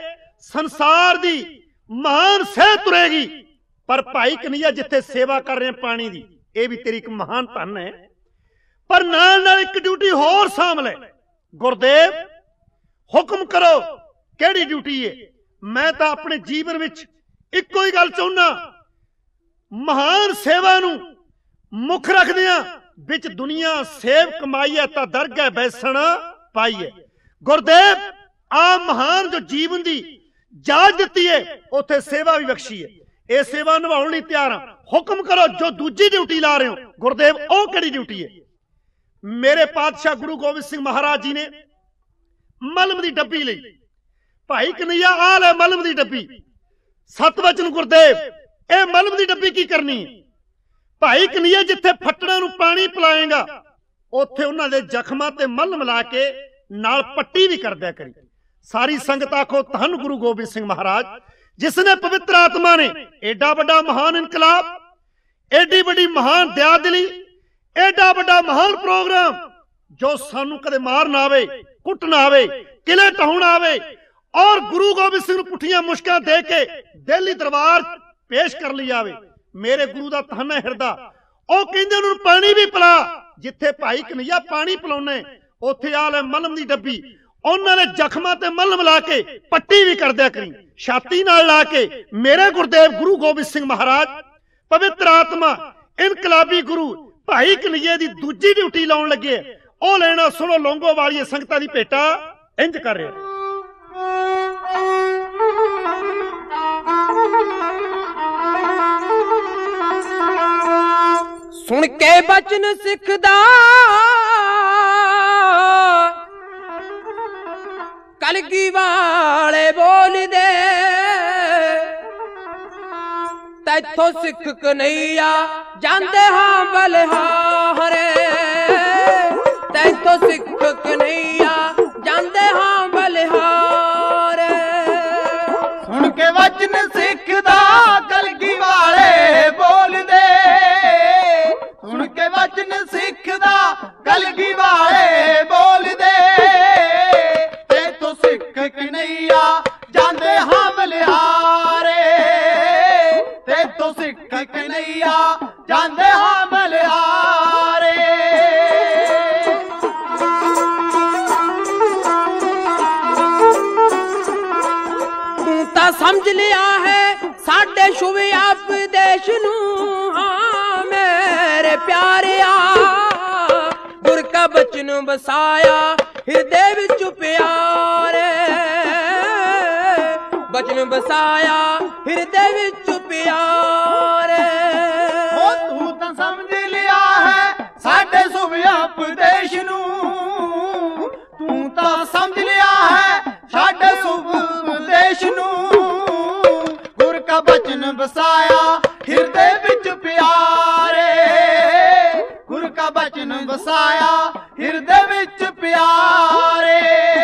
ਸੰਸਾਰ ਦੀ ਮਹਾਨ ਸਹਿ ਤੁਰੇਗੀ। ਪਰ ਭਾਈ ਕਨਈਆ ਜਿੱਥੇ ਸੇਵਾ ਕਰ ਰਹੇ ਪਾਣੀ ਦੀ, ਇਹ ਵੀ ਤੇਰੀ ਇੱਕ ਮਹਾਨ ਧਨ ਹੈ। ਪਰ ਨਾਲ ਨਾਲ ਇੱਕ ਡਿਊਟੀ ਹੋਰ ਸਾਂਭ ਲੈ। ਗੁਰਦੇਵ ਹੁਕਮ ਕਰੋ, ਕਿਹੜੀ ਡਿਊਟੀ ਹੈ? ਮੈਂ ਤਾਂ ਆਪਣੇ ਜੀਵਨ ਵਿੱਚ ਇੱਕੋ ਹੀ ਗੱਲ ਚਾਹੁੰਦਾ, ਮਹਾਨ ਸੇਵਾ ਨੂੰ ਮੁੱਖ ਰੱਖਦਿਆਂ ਵਿੱਚ ਦੁਨੀਆ ਸੇਵ ਕਮਾਈ ਹੈ ਤਾਂ ਦਰਗਾਹ ਬੈਸਣ ਪਾਈ ਹੈ। ਗੁਰਦੇਵ ਆ ਮਹਾਨ ਜੋ ਜੀਵਨ ਦੀ ਜਾਚ ਦਿੱਤੀ ਹੈ, ਉੱਥੇ ਸੇਵਾ ਵੀ ਬਖਸ਼ੀ ਹੈ। ਇਹ ਸੇਵਾ ਨਿਭਾਉਣ ਲਈ ਤਿਆਰ ਹਾਂ। ਹੁਕਮ ਕਰੋ, ਜੋ ਦੂਜੀ ਡਿਊਟੀ ਲਾ ਰਹੇ ਹੋ ਗੁਰਦੇਵ, ਉਹ ਕਿਹੜੀ ਡਿਊਟੀ ਹੈ? ਮੇਰੇ ਪਾਤਸ਼ਾਹ ਗੁਰੂ ਗੋਬਿੰਦ ਸਿੰਘ ਮਹਾਰਾਜ ਜੀ ਨੇ ਮਲਮ ਦੀ ਡੱਬੀ ਲਈ। ਭਾਈ ਕਨਈਆ ਆ ਲੈ ਮਲਮ ਦੀ ਡੱਬੀ। ਸਤ ਵਚਨ ਗੁਰਦੇਵ, ਇਹ ਮਲਮ ਦੀ ਡੱਬੀ ਕੀ ਕਰਨੀ ਹੈ? ਭਾਈ ਕਨਈਆ ਜਿੱਥੇ ਫੱਟੜਾਂ ਨੂੰ ਪਾਣੀ ਪਿਲਾਏਗਾ, ਉੱਥੇ ਉਹਨਾਂ ਦੇ ਜ਼ਖਮਾਂ ਤੇ ਮਲਮ ਲਾ ਕੇ ਨਾਲ ਪੱਟੀ ਵੀ ਕਰਦਿਆ ਕਰੀ। ਸਾਰੀ ਸੰਗਤ ਆਖੋ ਧੰਨ ਗੁਰੂ ਗੋਬਿੰਦ ਸਿੰਘ ਮਹਾਰਾਜ, ਜਿਸ ਨੇ ਪਵਿੱਤਰ ਆਤਮਾ ਨੇ ਏਡਾ ਵੱਡਾ ਮਹਾਨ ਇਨਕਲਾਬ, ਏਡੀ ਵੱਡੀ ਮਹਾਨ ਦਇਆ ਦਿਲੀ, ਏਡਾ ਵੱਡਾ ਮਹਾਨ ਪ੍ਰੋਗਰਾਮ, ਜੋ ਸਾਨੂੰ ਕਦੇ ਮਾਰ ਨਾ ਆਵੇ, ਕੁੱਟ ਨਾ ਆਵੇ, ਕਿਲੇ ਢਾਉਣ ਆਵੇ, ਔਰ ਗੁਰੂ ਗੋਬਿੰਦ ਸਿੰਘ ਨੂੰ ਪੁੱਠੀਆਂ ਮੁਸ਼ਕਾਂ ਦੇ ਕੇ ਦਿੱਲੀ ਦਰਬਾਰ ਪੇਸ਼ ਕਰ ਲਈ ਆਵੇ। ਮੇਰੇ ਗੁਰੂ ਦਾ ਧੰਨ ਹੈ ਹਿਰਦਾ। ਉਹ ਕਹਿੰਦੇ ਉਹਨਾਂ ਨੂੰ ਪਾਣੀ ਵੀ ਪਿਲਾ। ਜਿੱਥੇ ਭਾਈ ਕਨਈਆ ਪਾਣੀ ਪਿਲਾਉਣੇ, ਉੱਥੇ ਆ ਲੈ ਮਲਮ ਦੀ ਡੱਬੀ। ਉਹਨਾਂ ਨੇ ਜ਼ਖਮਾਂ ਤੇ ਮਲਮ ਲਾ ਕੇ ਪੱਟੀ ਵੀ ਕਰਦਿਆ ਕਰੀ, ਛਾਤੀ ਨਾਲ ਲਾ ਕੇ। ਮੇਰੇ ਗੁਰਦੇਵ ਗੁਰੂ ਗੋਬਿੰਦ ਸਿੰਘ ਮਹਾਰਾਜ, ਪਵਿੱਤਰ ਆਤਮਾ, ਇਨਕਲਾਬੀ ਗੁਰੂ ਭਾਈ ਕਨਈਏ ਦੀ ਦੂਜੀ ਡਿਊਟੀ ਲਾਉਣ ਲੱਗੇ। ਉਹ ਲੈਣਾ ਸੁਣੋ ਲੌਂਗੋ ਵਾਲੀਆਂ ਸੰਗਤਾਂ ਦੀ ਭੇਟਾ ਇੰਜ ਕਰ ਰਿਹਾ। ਸੁਣ ਕੇ ਬਚਨ ਸਿੱਖਦਾ ਕਲਗੀ ਵਾਲੇ ਬੋਲਦੇ, ਤੈਥੋਂ ਸਿੱਖ ਕਨਈਆ ਜਾਂਦੇ ਹਾਂ ਬਲਿਹਾਰੇ, ਤੈਥੋਂ ਸਿੱਖ ਕਨਈਆ ਜਾਂਦੇ ਹਾਂ ਬਲਿਹਾਰੇ। ਸੁਣ ਕੇ ਵਚਨ ਸਿੱਖਦਾ ਕਲਗੀ ਵਾਲੇ ਬੋਲਦੇ, ਸੁਣ ਕੇ ਵਚਨ ਸਿੱਖਦਾ ਕਲਗੀ ਵਾਲੇ ਬੋਲਦੇ, ਤੈਥੋਂ ਸਿੱਖ ਕਨਈਆ ਜਾਂਦੇ ਹਾਂ ਬਲਿਹਾਰੇ, ਤੈਥੋਂ ਸਿੱਖ ਕਨਈਆ ਜਾਂਦੇ ਹਾਂ ਬਲਿਹਾਰੇ। ਤੂੰ ਤਾਂ ਸਮਝ ਲਿਆ ਹੈ ਸਾਡੇ ਸ਼ੁਭ ਉਪਦੇਸ਼ ਨੂੰ, ਹਾਂ ਮੇਰੇ ਪਿਆਰਿਆ, ਗੁਰ ਕਾ ਬਚਨ ਬਸਾਇਆ ਹਿਰਦੇ ਵਿੱਚ ਪਿਆਰੇ, ਬਚਨ ਬਸਾਇਆ ਹਿਰਦੇ ਵਿੱਚ ਪਿਆਰੇ। ਉਹ ਤੂੰ ਤਾਂ ਸਮਝ ਲਿਆ ਹੈ ਸਾਡੇ ਸ਼ੁਭ ਉਪਦੇਸ਼ ਨੂੰ, ਤੂੰ ਤਾਂ ਸਮਝ ਲਿਆ ਹੈ ਸਾਡੇ ਸ਼ੁਭ ਉਪਦੇਸ਼ ਨੂੰ, ਗੁਰ ਕਾ ਬਚਨ ਬਸਾਇਆ ਹਿਰਦੇ ਵਿੱਚ ਪਿਆਰੇ, ਗੁਰ ਕਾ ਬਚਨ ਬਸਾਇਆ ਹਿਰਦੇ ਵਿੱਚ ਪਿਆਰੇ।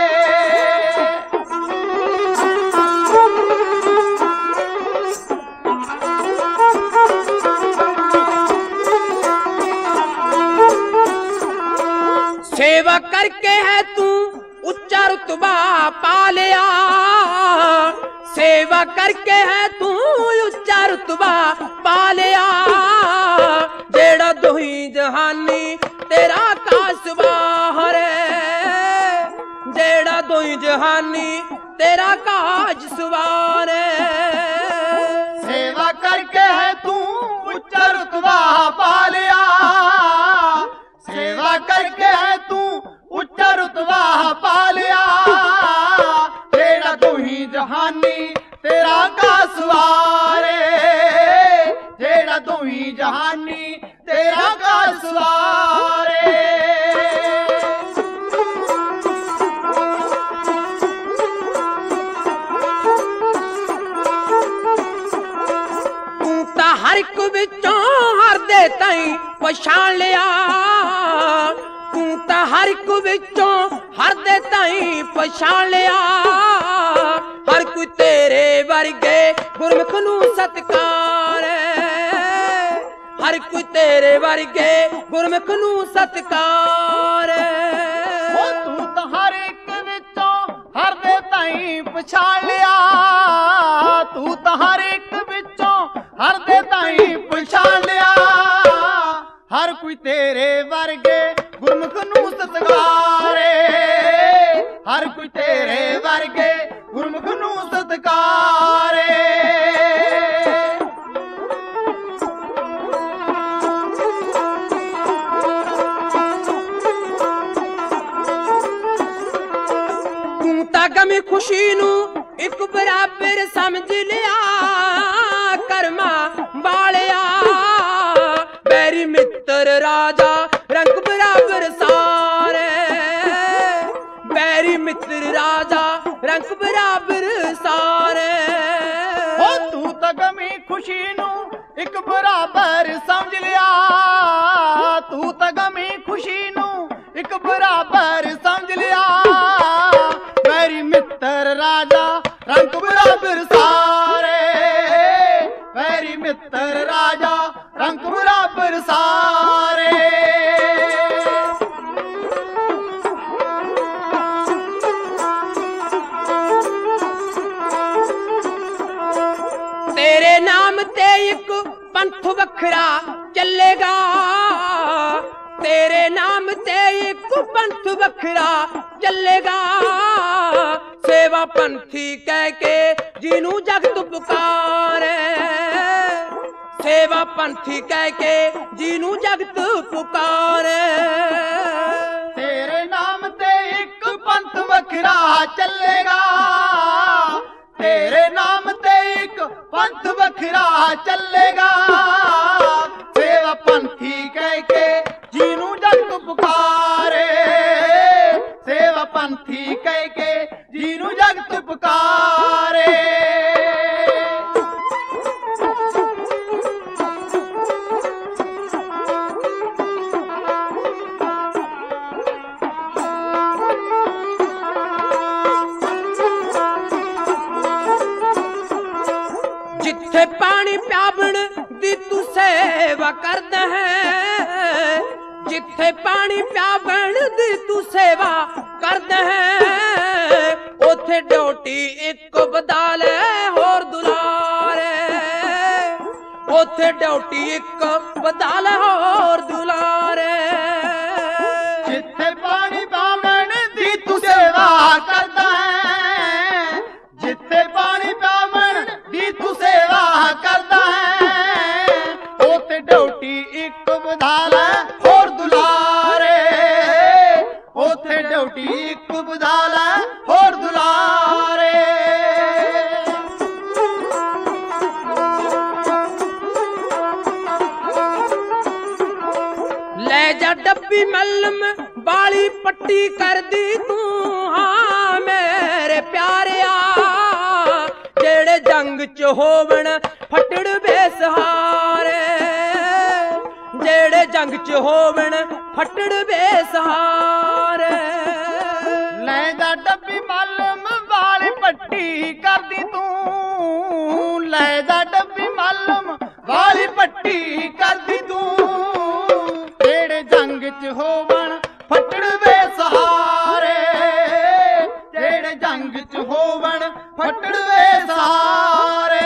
सेवा करके है तू उच्चा रुतबा पा लिया, सेवा करके है तू उच्चा रुतबा पा लिया, जेड़ा दोही जहानी तेरा कासबा हरे, जेड़ा दोही जहानी तेरा काज सवारे। सेवा करके है तू उच्चा रुतबा पा लिया, सेवा करके है तू उच्चा रुतबा पा लिया, तेरा तू ही जहानी तेरा का सवारे, तेरा तू ही जहानी तेरा का सवारे। तू ता हर एक विचों हर दे ताईं पछाण लिया, तू ता हर एक विचों हर दे ताईं पछाण लिया, हर कोई तेरे वर्गे गुरमुख नूं सत्कार, हर कोई तेरे वर्गे गुरमुख नूं सत्कार। तू ता हर एक विचों हर दे ताईं पछाण लिया, ਗੁਰਮੁਖ ਨੂੰ ਸਤਿਕਾਰੇ, ਹਰ ਕੋਈ ਤੇਰੇ ਵਰਗੇ ਗੁਰਮੁਖ ਨੂੰ ਸਤਿਕਾਰੇ। ਤੂੰ ਤਾਂ ਗਮੀ ਖੁਸ਼ੀ ਨੂੰ ਇੱਕ ਬਰਾਬਰ ਸਮਝ ਲਿਆ, ਕਰਮਾ ਵਾਲਿਆ ਬੈਰੀ ਮਿੱਤਰ ਰਾਜਾ ਰੰਗ ਬਰਾਬਰ ਸਾਰੇ, ਬੈਰੀ ਮਿੱਤਰ ਰਾਜਾ ਰੰਗ ਬਰਾਬਰ ਸਾਰੇ। ਹੋ ਤੂੰ ਤਾਂ ਗਮੀ ਖੁਸ਼ੀ ਨੂੰ ਇੱਕ ਬਰਾਬਰ ਸਮਝ ਲਿਆ, ਤੂੰ ਤਾਂ ਗਮੀ ਖੁਸ਼ੀ ਨੂੰ ਇੱਕ ਬਰਾਬਰ ਸਮਝ ਲਿਆ, ਬੈਰੀ ਮਿੱਤਰ ਰਾਜਾ ਰੰਗ ਬਰਾਬਰ ਸਾਰੇ, ਬੈਰੀ ਮਿੱਤਰ ਰਾਜਾ ਰੰਗ ਬਰਾਬਰ ਸਾਰੇ। ਤੇਰੇ ਨਾਮ ਤੇ ਇੱਕ ਪੰਥ ਵੱਖਰਾ ਚੱਲੇਗਾ, ਤੇਰੇ ਨਾਮ ਤੇ ਇੱਕ ਪੰਥ ਵੱਖਰਾ ਚੱਲੇਗਾ, ਸੇਵਾ ਪੰਥੀ ਕਹਿ ਕੇ ਜਿਹਨੂੰ ਜਗਤ ਪੁਕਾਰੇ, ਸੇਵਾ ਪੰਥੀ ਕਹਿ ਕੇ ਜਿਹਨੂੰ ਜਗਤ ਪੁਕਾਰੇ। ਤੇਰੇ ਨਾਮ ਤੇ ਇੱਕ ਪੰਥ ਵੱਖਰਾ ਚੱਲੇਗਾ, ਤੇਰੇ ਨਾਮ ਤੇ ਇੱਕ ਪੰਥ ਵੱਖਰਾ ਚੱਲੇਗਾ, ਸੇਵਾ ਪੰਥੀ ਕਹਿ ਕੇ ਜਿਹਨੂੰ ਜਗਤ ਪੁਕਾਰੇ, ਸੇਵਾ ਪੰਥੀ ਕਹਿ ਕੇ ਜਿਹਨੂੰ ਜਗਤ ਪੁਕਾਰੇ। ਜਿੱਥੇ ਪਾਣੀ ਪਿਆਵਣ ਦੀ ਤੂੰ ਸੇਵਾ ਕਰਦਾ ਹੈ, ਜਿੱਥੇ ਪਾਣੀ ਪਿਆਵਣ ਦੀ ਤੂੰ ਸੇਵਾ ਕਰਦਾ ਹੈ, ਉਥੇ ਡਿਊਟੀ ਇੱਕ ਵਧਾ ਲੈ ਹੋਰ ਦੁਲਾਰੇ, ਉਥੇ ਡਿਊਟੀ ਇੱਕ ਵਧਾ ਲੈ ਹੋਰ ਦੁਲਾਰੇ। ਜਿੱਥੇ ਪਾਣੀ ਪਿਆਵਣ ਦੀ ਤੂੰ ਸੇਵਾ ਕਰਦਾ ਹੈ, ਜਿੱਥੇ ਪਾਣੀ ਪਿਆਵਣ ਦੀ ਤੂੰ ਸੇਵਾ ਕਰਦਾ ਹੈ, ਉਥੇ ਡਿਊਟੀ ਇੱਕ ਵਧਾ ਲੈ ਹੋਰ ਦੁਲਾਰੇ, ਉਥੇ ਡਿਊਟੀ ਇੱਕ ਵਧਾ ਲੈ ਹੋਰ ਦੁਲਾਰੇ। ਲੈ ਜਾ ਡੱਬੀ ਮੱਲਮ ਬਾਲੀ ਪੱਟੀ ਕਰਦੀ ਤੂੰ, ਹਾਂ ਮੇਰੇ ਪਿਆਰਿਆ ਜਿਹੜੇ ਜੰਗ ਚ ਹੋਵਣ ਫੱਟੜ ਬੇਸਹਾਰੇ, ਜਿਹੜੇ ਜੰਗ ਚ ਹੋਵਣ ਫੱਟੜ ਬੇਸਹਾਰੇ। ਲੈ ਜਾ ਡੱਬੀ ਮੱਲਮ ਵਾਲੀ ਪੱਟੀ ਕਰਦੀ ਤੂੰ, ਲੈ ਜਾ ਡੱਬੀ ਮੱਲਮ ਵਾਲੀ ਪੱਟੀ ਕਰਦੀ ਤੂੰ, ਜਿਹੜੇ ਜੰਗ ਚ ਹੋਵਣ ਫੱਟੜ ਬੇਸਹਾਰੇ, ਜਿਹੜੇ ਜੰਗ ਚ ਹੋਵਣ ਫੱਟੜ ਬੇਸਹਾਰੇ।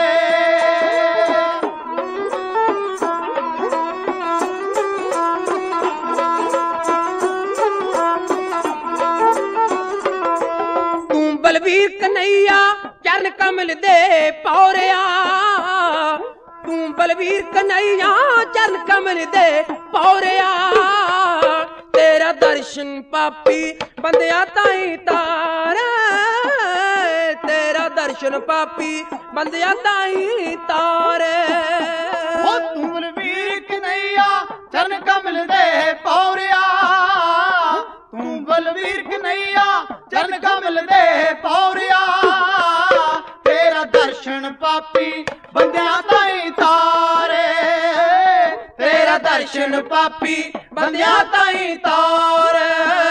ਤੂੰ ਬਲਵੀਰ ਕਨਈਆ ਚਰਨ ਕਮਲ ਦੇ ਪੌਰਿਆ, ਤੂੰ ਬਲਵੀਰ ਕਨਈਆ ਚਰਨ ਕਮਲ ਦੇ ਪੌਰਿਆ, ਤੇਰਾ ਦਰਸ਼ਨ ਪਾਪੀ ਬੰਦਿਆ ਤਾਈ ਤਾਰੇ, ਤੇਰਾ ਦਰਸ਼ਨ ਪਾਪੀ ਬੰਦਿਆ ਤਾਈ ਤਾਰੇ। ਉਹ ਤੂੰ ਬਲਵੀਰ ਕਨਈਆ ਚਰਨ ਕਮਲ ਦੇ ਪੌਰਿਆ, ਤੂੰ ਬਲਵੀਰ ਕਨਈਆ ਚਰਨ ਕਮਲ ਦੇ ਪੌਰਿਆ, ਤੇਰਾ ਦਰਸ਼ਨ ਪਾਪੀ ਬੰਦਿਆਂ ਤਾਈ ਤਾਰੇ, ਤੇਰਾ ਦਰਸ਼ਨ ਪਾਪੀ ਬੰਦਿਆਂ ਤਾਈ ਤਾਰੇ।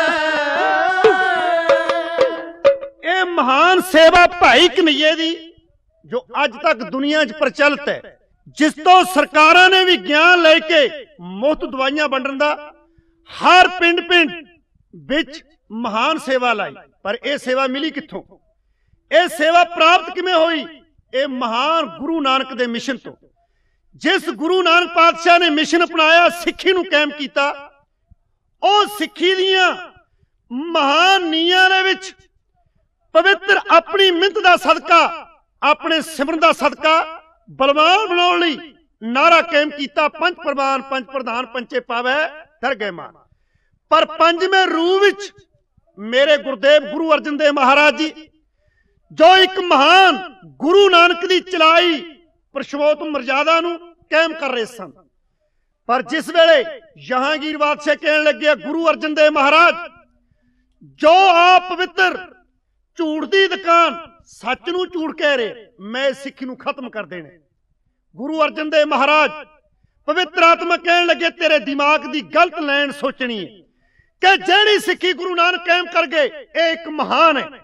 ਇਹ ਮਹਾਨ ਸੇਵਾ ਭਾਈ ਕਨਈਏ ਦੀ ਜੋ ਅੱਜ ਤੱਕ ਦੁਨੀਆ 'ਚ ਪ੍ਰਚਲਿਤ ਹੈ, ਜਿਸ ਤੋਂ ਸਰਕਾਰਾਂ ਨੇ ਵੀ ਗਿਆਨ ਲੈ ਕੇ ਮੁਫਤ ਦਵਾਈਆਂ ਵੰਡਣ ਦਾ ਹਰ ਪਿੰਡ ਪਿੰਡ ਵਿੱਚ ਮਹਾਨ ਸੇਵਾ ਲਾਈ। ਪਰ ਇਹ ਸੇਵਾ ਮਿਲੀ ਕਿੱਥੋਂ? ਇਹ ਸੇਵਾ ਪ੍ਰਾਪਤ ਕਿਵੇਂ ਹੋਈ? ਇਹ ਮਹਾਨ ਗੁਰੂ ਨਾਨਕ ਦੇ ਮਿਸ਼ਨ ਤੋਂ। ਜਿਸ ਗੁਰੂ ਨਾਨਕ ਪਾਤਸ਼ਾਹ ਨੇ ਮਿਸ਼ਨ ਅਪਣਾਇਆ, ਸਿੱਖੀ ਨੂੰ ਕਾਇਮ ਕੀਤਾ, ਉਹ ਸਿੱਖੀ ਦੀਆਂ ਮਹਾਨ ਨੀਆਂ ਦੇ ਵਿੱਚ ਪਵਿੱਤਰ ਆਪਣੀ ਮਿਹਨਤ ਦਾ ਸਦਕਾ, ਆਪਣੇ ਸਿਮਰਨ ਦਾ ਸਦਕਾ ਬਲਵਾਨ ਬਣਾਉਣ ਲਈ ਨਾਰਾ ਕਾਇਮ ਕੀਤਾ, ਪੰਜ ਪ੍ਰਵਾਨ ਪੰਜ ਪ੍ਰਧਾਨ ਪੰਚੇ ਪਾਵੈ ਦਰਗਹਿ ਮਾਨ। ਪਰ ਪੰਜਵੇਂ ਰੂਹ ਵਿੱਚ ਮੇਰੇ ਗੁਰਦੇਵ ਗੁਰੂ ਅਰਜਨ ਦੇਵ ਮਹਾਰਾਜ ਜੀ, ਜੋ ਇੱਕ ਮਹਾਨ ਗੁਰੂ ਨਾਨਕ ਦੀ ਚਲਾਈ ਪੁਰਸ਼ੋਤਮ ਮਰਜ਼ਾਦਾ ਨੂੰ ਕਾਇਮ ਕਰ ਰਹੇ ਸਨ। ਪਰ ਜਿਸ ਵੇਲੇ ਜਹਾਂਗੀਰ ਬਾਦਸ਼ਾਹ ਕਹਿਣ ਲੱਗੇ ਗੁਰੂ ਅਰਜਨ ਦੇਵ ਮਹਾਰਾਜ, ਜੋ ਆਪ ਪਵਿੱਤਰ ਝੂਠ ਦੀ ਦੁਕਾਨ ਸੱਚ ਨੂੰ ਝੂਠ ਕਹਿ ਰਹੇ, ਮੈਂ ਸਿੱਖੀ ਨੂੰ ਖਤਮ ਕਰ ਦੇਣਾ। ਗੁਰੂ ਅਰਜਨ ਦੇਵ ਮਹਾਰਾਜ ਪਵਿੱਤਰ ਆਤਮਾ ਕਹਿਣ ਲੱਗੇ, ਤੇਰੇ ਦਿਮਾਗ ਦੀ ਗਲਤ ਲਾਈਨ ਸੋਚਣੀ ਹੈ ਕਿ ਜਿਹੜੀ ਸਿੱਖੀ ਗੁਰੂ ਨਾਨਕ ਕਾਇਮ ਕਰ ਗਏ ਇਹ ਇੱਕ ਮਹਾਨ ਹੈ।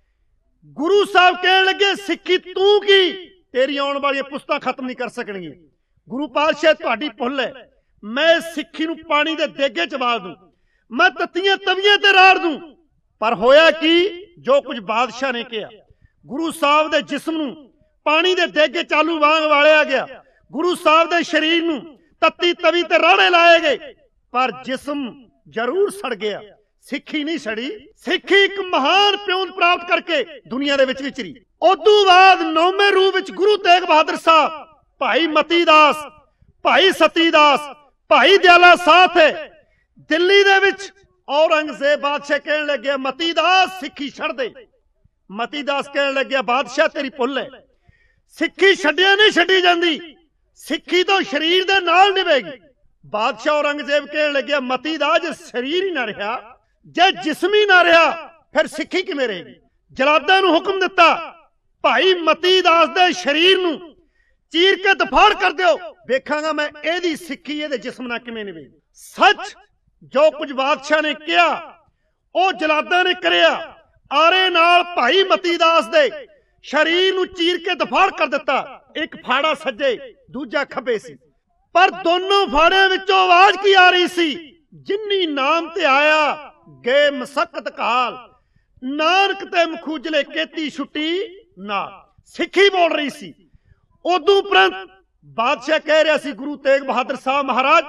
ਗੁਰੂ ਸਾਹਿਬ ਕਹਿਣ ਲੱਗੇ, ਸਿੱਖੀ ਤੂੰ ਕੀ, ਤੇਰੀ ਆਉਣ ਵਾਲੀਆਂ ਪੁਸਤਾਂ ਖਤਮ ਨਹੀਂ ਕਰ ਸਕਣਗੀਆਂ। ਗੁਰੂ ਪਾਤਸ਼ਾਹ ਤੁਹਾਡੀ ਭੁੱਲ ਹੈ, ਮੈਂ ਸਿੱਖੀ ਨੂੰ ਪਾਣੀ ਦੇ ਦੇਗੇ ਚ ਵਾਲ ਦੂੰ, ਮੈਂ ਤੱਤੀਆਂ ਤਵੀਆਂ ਤੇ ਰਾੜ ਦੂੰ। ਪਰ ਹੋਇਆ ਕੀ, ਜੋ ਕੁਝ ਬਾਦਸ਼ਾਹ ਨੇ ਕਿਹਾ, ਗੁਰੂ ਸਾਹਿਬ ਦੇ ਜਿਸਮ ਨੂੰ ਪਾਣੀ ਦੇ ਦੇਗੇ ਚਾਲੂ ਵਾਂਗ ਵਾਲਿਆ ਗਿਆ, ਗੁਰੂ ਸਾਹਿਬ ਦੇ ਸਰੀਰ ਨੂੰ ਤੱਤੀ ਤਵੀ ਤੇ ਰਾੜੇ ਲਾਏ ਗਏ, ਪਰ ਜਿਸਮ ਜ਼ਰੂਰ ਸੜ ਗਿਆ, ਸਿੱਖੀ ਨਹੀਂ ਸੜੀ। ਸਿੱਖੀ ਇੱਕ ਮਹਾਨ ਪਿਉਂਦ ਪ੍ਰਾਪਤ ਕਰਕੇ ਦੁਨੀਆ ਦੇ ਵਿੱਚ ਵਿਚਰੀ। ਉਦੋਂ ਬਾਅਦ ਨੌਵੇਂ ਰੂਪ ਵਿੱਚ ਗੁਰੂ ਤੇਗ ਬਹਾਦਰ ਸਾਹਿਬ, ਭਾਈ ਮਤੀ ਦਾਸ, ਭਾਈ ਸਤੀ ਦਾਸ, ਭਾਈ ਦਿਆਲਾ ਸਾਥ ਹੈ। ਦਿੱਲੀ ਦੇ ਵਿੱਚ ਔਰੰਗਜ਼ੇਬ ਬਾਦਸ਼ਾਹ ਕਹਿਣ ਲੱਗਿਆ, ਮਤੀ ਦਾਸ ਸਿੱਖੀ ਛੱਡ ਦੇ। ਮਤੀ ਦਾਸ ਕਹਿਣ ਲੱਗਿਆ, ਬਾਦਸ਼ਾਹ ਤੇਰੀ ਭੁੱਲ ਹੈ, ਸਿੱਖੀ ਛੱਡਿਆ ਨਹੀਂ ਛੱਡੀ ਜਾਂਦੀ, ਸਿੱਖੀ ਤੋਂ ਸਰੀਰ ਦੇ ਨਾਲ ਨਿਭੇਗੀ। ਬਾਦਸ਼ਾਹ ਔਰੰਗਜ਼ੇਬ ਕਹਿਣ ਲੱਗਿਆ, ਮਤੀ ਦਾਸ ਜੇ ਸਰੀਰ ਹੀ ਨਾ ਰਿਹਾ, ਜੇ ਜਿਸਮ ਹੀ ਨਾ ਰਿਹਾ, ਫਿਰ ਸਿੱਖੀ ਕਿਵੇਂ ਰਹੇਗੀ। ਜਲਾਦਾਂ ਨੂੰ ਹੁਕਮ ਦਿੱਤਾ, ਭਾਈ ਮਤੀ ਦਾਸ ਦੇ ਸਰੀਰ ਨੂੰ ਚੀਰ ਕੇ ਦਫਾੜ ਕਰ ਦਿਓ, ਵੇਖਾਂਗਾ ਮੈਂ ਇਹਦੀ ਸਿੱਖੀ ਇਹਦੇ ਜਿਸਮ ਨਾਲ ਕਿਵੇਂ ਨਿਭੇਗੀ। ਸੱਚ ਜੋ ਕੁਝ ਬਾਦਸ਼ਾਹ ਨੇ ਕਿਹਾ ਉਹ ਜਲਾਦਾਂ ਨੇ ਕਰਿਆ। ਆਰੇ ਨਾਲ ਭਾਈ ਮਤੀ ਦਾਸ ਦੇ ਸਰੀਰ ਨੂੰ ਚੀਰ ਕੇ ਦਫਾੜ ਕਰ ਦਿੱਤਾ। ਇੱਕ ਫਾੜਾ ਸੱਜੇ, ਦੂਜਾ ਖੱਬੇ ਸੀ, ਪਰ ਦੋਨੋਂ ਫਾੜਿਆਂ ਵਿੱਚੋਂ ਆਵਾਜ਼ ਕੀ ਆ ਰਹੀ ਸੀ, ਜਿੰਨੀ ਨਾਮ ਤੇ ਆਇਆ ਗਏ ਮਸਕਤ ਕਾਲ, ਨਾਨਕ ਤੇ ਮਖੂਜਲੇ ਕੀਤੀ ਛੁੱਟੀ ਨਾ। ਸਿੱਖੀ ਬੋਲ ਰਹੀ ਸੀ। ਉਦੋਂ ਉਪਰੰਤ ਬਾਦਸ਼ਾਹ ਕਹਿ ਰਿਹਾ ਸੀ, ਗੁਰੂ ਤੇਗ ਬਹਾਦਰ ਸਾਹਿਬ ਮਹਾਰਾਜ,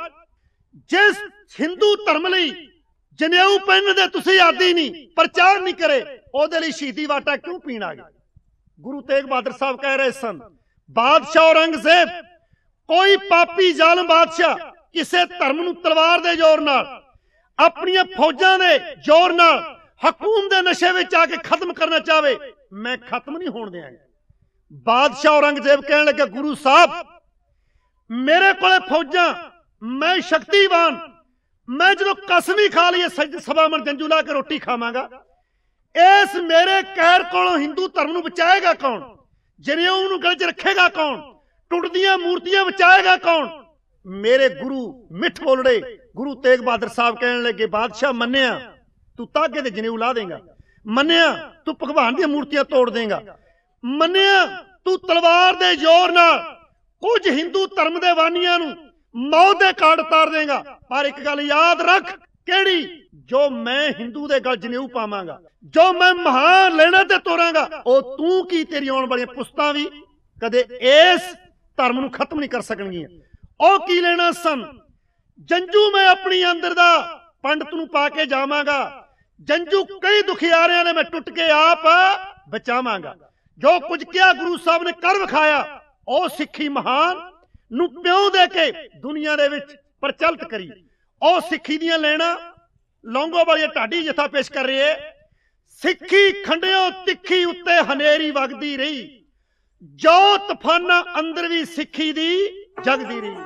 ਜਿਸ ਹਿੰਦੂ ਧਰਮ ਲਈ ਜਨੇਊ ਪਹਿਨਣ ਦੇ ਤੁਸੀਂ ਆਦੀ ਨਹੀਂ, ਪ੍ਰਚਾਰ ਨਹੀਂ ਕਰੇ, ਉਹਦੇ ਲਈ ਸ਼ਹੀਦੀ ਵਾਟਾ ਕਿਉਂ ਪੀਣ ਆ ਗਏ। ਗੁਰੂ ਤੇਗ ਬਹਾਦਰ ਸਾਹਿਬ ਕਹਿ ਰਹੇ ਸਨ, ਬਾਦਸ਼ਾਹ ਔਰੰਗਜ਼ੇਬ ਕੋਈ ਪਾਪੀ ਜ਼ਾਲਮ ਬਾਦਸ਼ਾਹ ਕਿਸੇ ਧਰਮ ਨੂੰ ਤਲਵਾਰ ਦੇ ਜ਼ੋਰ ਨਾਲ, ਆਪਣੀਆਂ ਫੌਜਾਂ ਦੇ ਜ਼ੋਰ ਨਾਲ ਹਕੂਮਤ ਦੇ ਨਸ਼ੇ ਵਿੱਚ ਆ ਕੇ ਖਤਮ ਕਰਨਾ ਚਾਹਵੇ, ਮੈਂ ਖਤਮ ਨਹੀਂ ਹੋਣ ਦਿਆਂਗਾ। ਬਾਦਸ਼ਾਹ ਔਰੰਗਜ਼ੇਬ ਕਹਿਣ ਲੱਗਾ, ਗੁਰੂ ਸਾਹਿਬ ਮੇਰੇ ਕੋਲੇ ਫੌਜਾਂ, ਮੈਂ ਸ਼ਕਤੀਵਾਨ, ਮੈਂ ਜਦੋਂ ਕਸਮ ਹੀ ਖਾ ਲਈਏ ਸਭਾ ਮਨ ਜੰਜੂ ਲਾ ਕੇ ਰੋਟੀ ਖਾਵਾਂਗਾ, ਇਸ ਮੇਰੇ ਕਹਿਰ ਕੋਲੋਂ ਹਿੰਦੂ ਧਰਮ ਨੂੰ ਬਚਾਏਗਾ ਕੌਣ, ਜਨੇਊ ਨੂੰ ਗਲ 'ਚ ਰੱਖੇਗਾ ਕੌਣ, ਟੁੱਟਦੀਆਂ ਮੂਰਤੀਆਂ ਬਚਾਏਗਾ ਕੌਣ। ਮੇਰੇ ਗੁਰੂ ਮਿੱਠ ਬੋਲੜੇ ਗੁਰੂ ਤੇਗ ਬਹਾਦਰ ਸਾਹਿਬ ਕਹਿਣ ਲੱਗੇ, ਬਾਦਸ਼ਾਹ ਮੰਨਿਆ ਤੂੰ ਤਾਗੇ ਦੇ ਜਨੇਊ ਲਾ ਦੇਗਾ, ਮੰਨਿਆ ਤੂੰ ਭਗਵਾਨ ਦੀਆਂ ਮੂਰਤੀਆਂ ਤੋੜ ਦੇਗਾ, ਮੰਨਿਆ ਤੂੰ ਤਲਵਾਰ ਦੇ ਜ਼ੋਰ ਨਾਲ ਕੁਝ ਹਿੰਦੂ ਧਰਮ ਦੇ ਵਾਨੀਆਂ ਨੂੰ ਮੌਤ ਦੇ ਘਾਟ ਉਤਾਰ ਦੇਗਾ, ਪਰ ਇੱਕ ਗੱਲ ਯਾਦ ਰੱਖ, ਕਿਹੜੀ, ਜੋ ਮੈਂ ਹਿੰਦੂ ਦੇ ਗਲ ਜਨੇਊ ਪਾਵਾਂਗਾ, ਜੋ ਮੈਂ ਮਹਾਨ ਲੈਣਾ ਤੇ ਤੋਰਾਂਗਾ, ਉਹ ਤੂੰ ਕੀ ਤੇਰੀ ਆਉਣ ਵਾਲੀਆਂ ਪੁਸਤਾਂ ਵੀ ਕਦੇ ਇਸ ਧਰਮ ਨੂੰ ਖਤਮ ਨਹੀਂ ਕਰ ਸਕਣਗੀਆਂ। ਉਹ ਕੀ ਲੈਣਾ ਸਨ, ਜੰਜੂ ਮੈਂ ਆਪਣੀ ਅੰਦਰ ਦਾ ਪੰਡਤ ਨੂੰ ਪਾ ਕੇ ਜਾਵਾਂਗਾ, ਜੰਜੂ ਕਈ ਦੁਖਿਆਰਿਆਂ ਨੇ ਮੈਂ ਟੁੱਟ ਕੇ ਆਪ ਬਚਾਵਾਂਗਾ। ਜੋ ਕੁਝ ਕਿਹਾ ਗੁਰੂ ਸਾਹਿਬ ਨੇ ਕਰ ਵਿਖਾਇਆ, ਉਹ ਸਿੱਖੀ ਮਹਾਨ ਨੂੰ ਪਿਓ ਦੇ ਕੇ ਦੁਨੀਆ ਦੇ ਵਿੱਚ ਪ੍ਰਚਲਿਤ ਕਰੀ। ਉਹ ਸਿੱਖੀ ਦੀਆਂ ਲੈਣਾ ਲੌਂਗੋ ਵਾਲੀਆਂ ਢਾਡੀ ਜਥਾ ਪੇਸ਼ ਕਰ ਰਹੇ, ਸਿੱਖੀ ਖੰਡਿਓ ਤਿੱਖੀ ਉੱਤੇ ਹਨੇਰੀ ਵਗਦੀ ਰਹੀ, ਜੋ ਤੂਫਾਨਾਂ ਅੰਦਰ ਵੀ ਸਿੱਖੀ ਦੀ ਜਗਦੀ ਰਹੀ।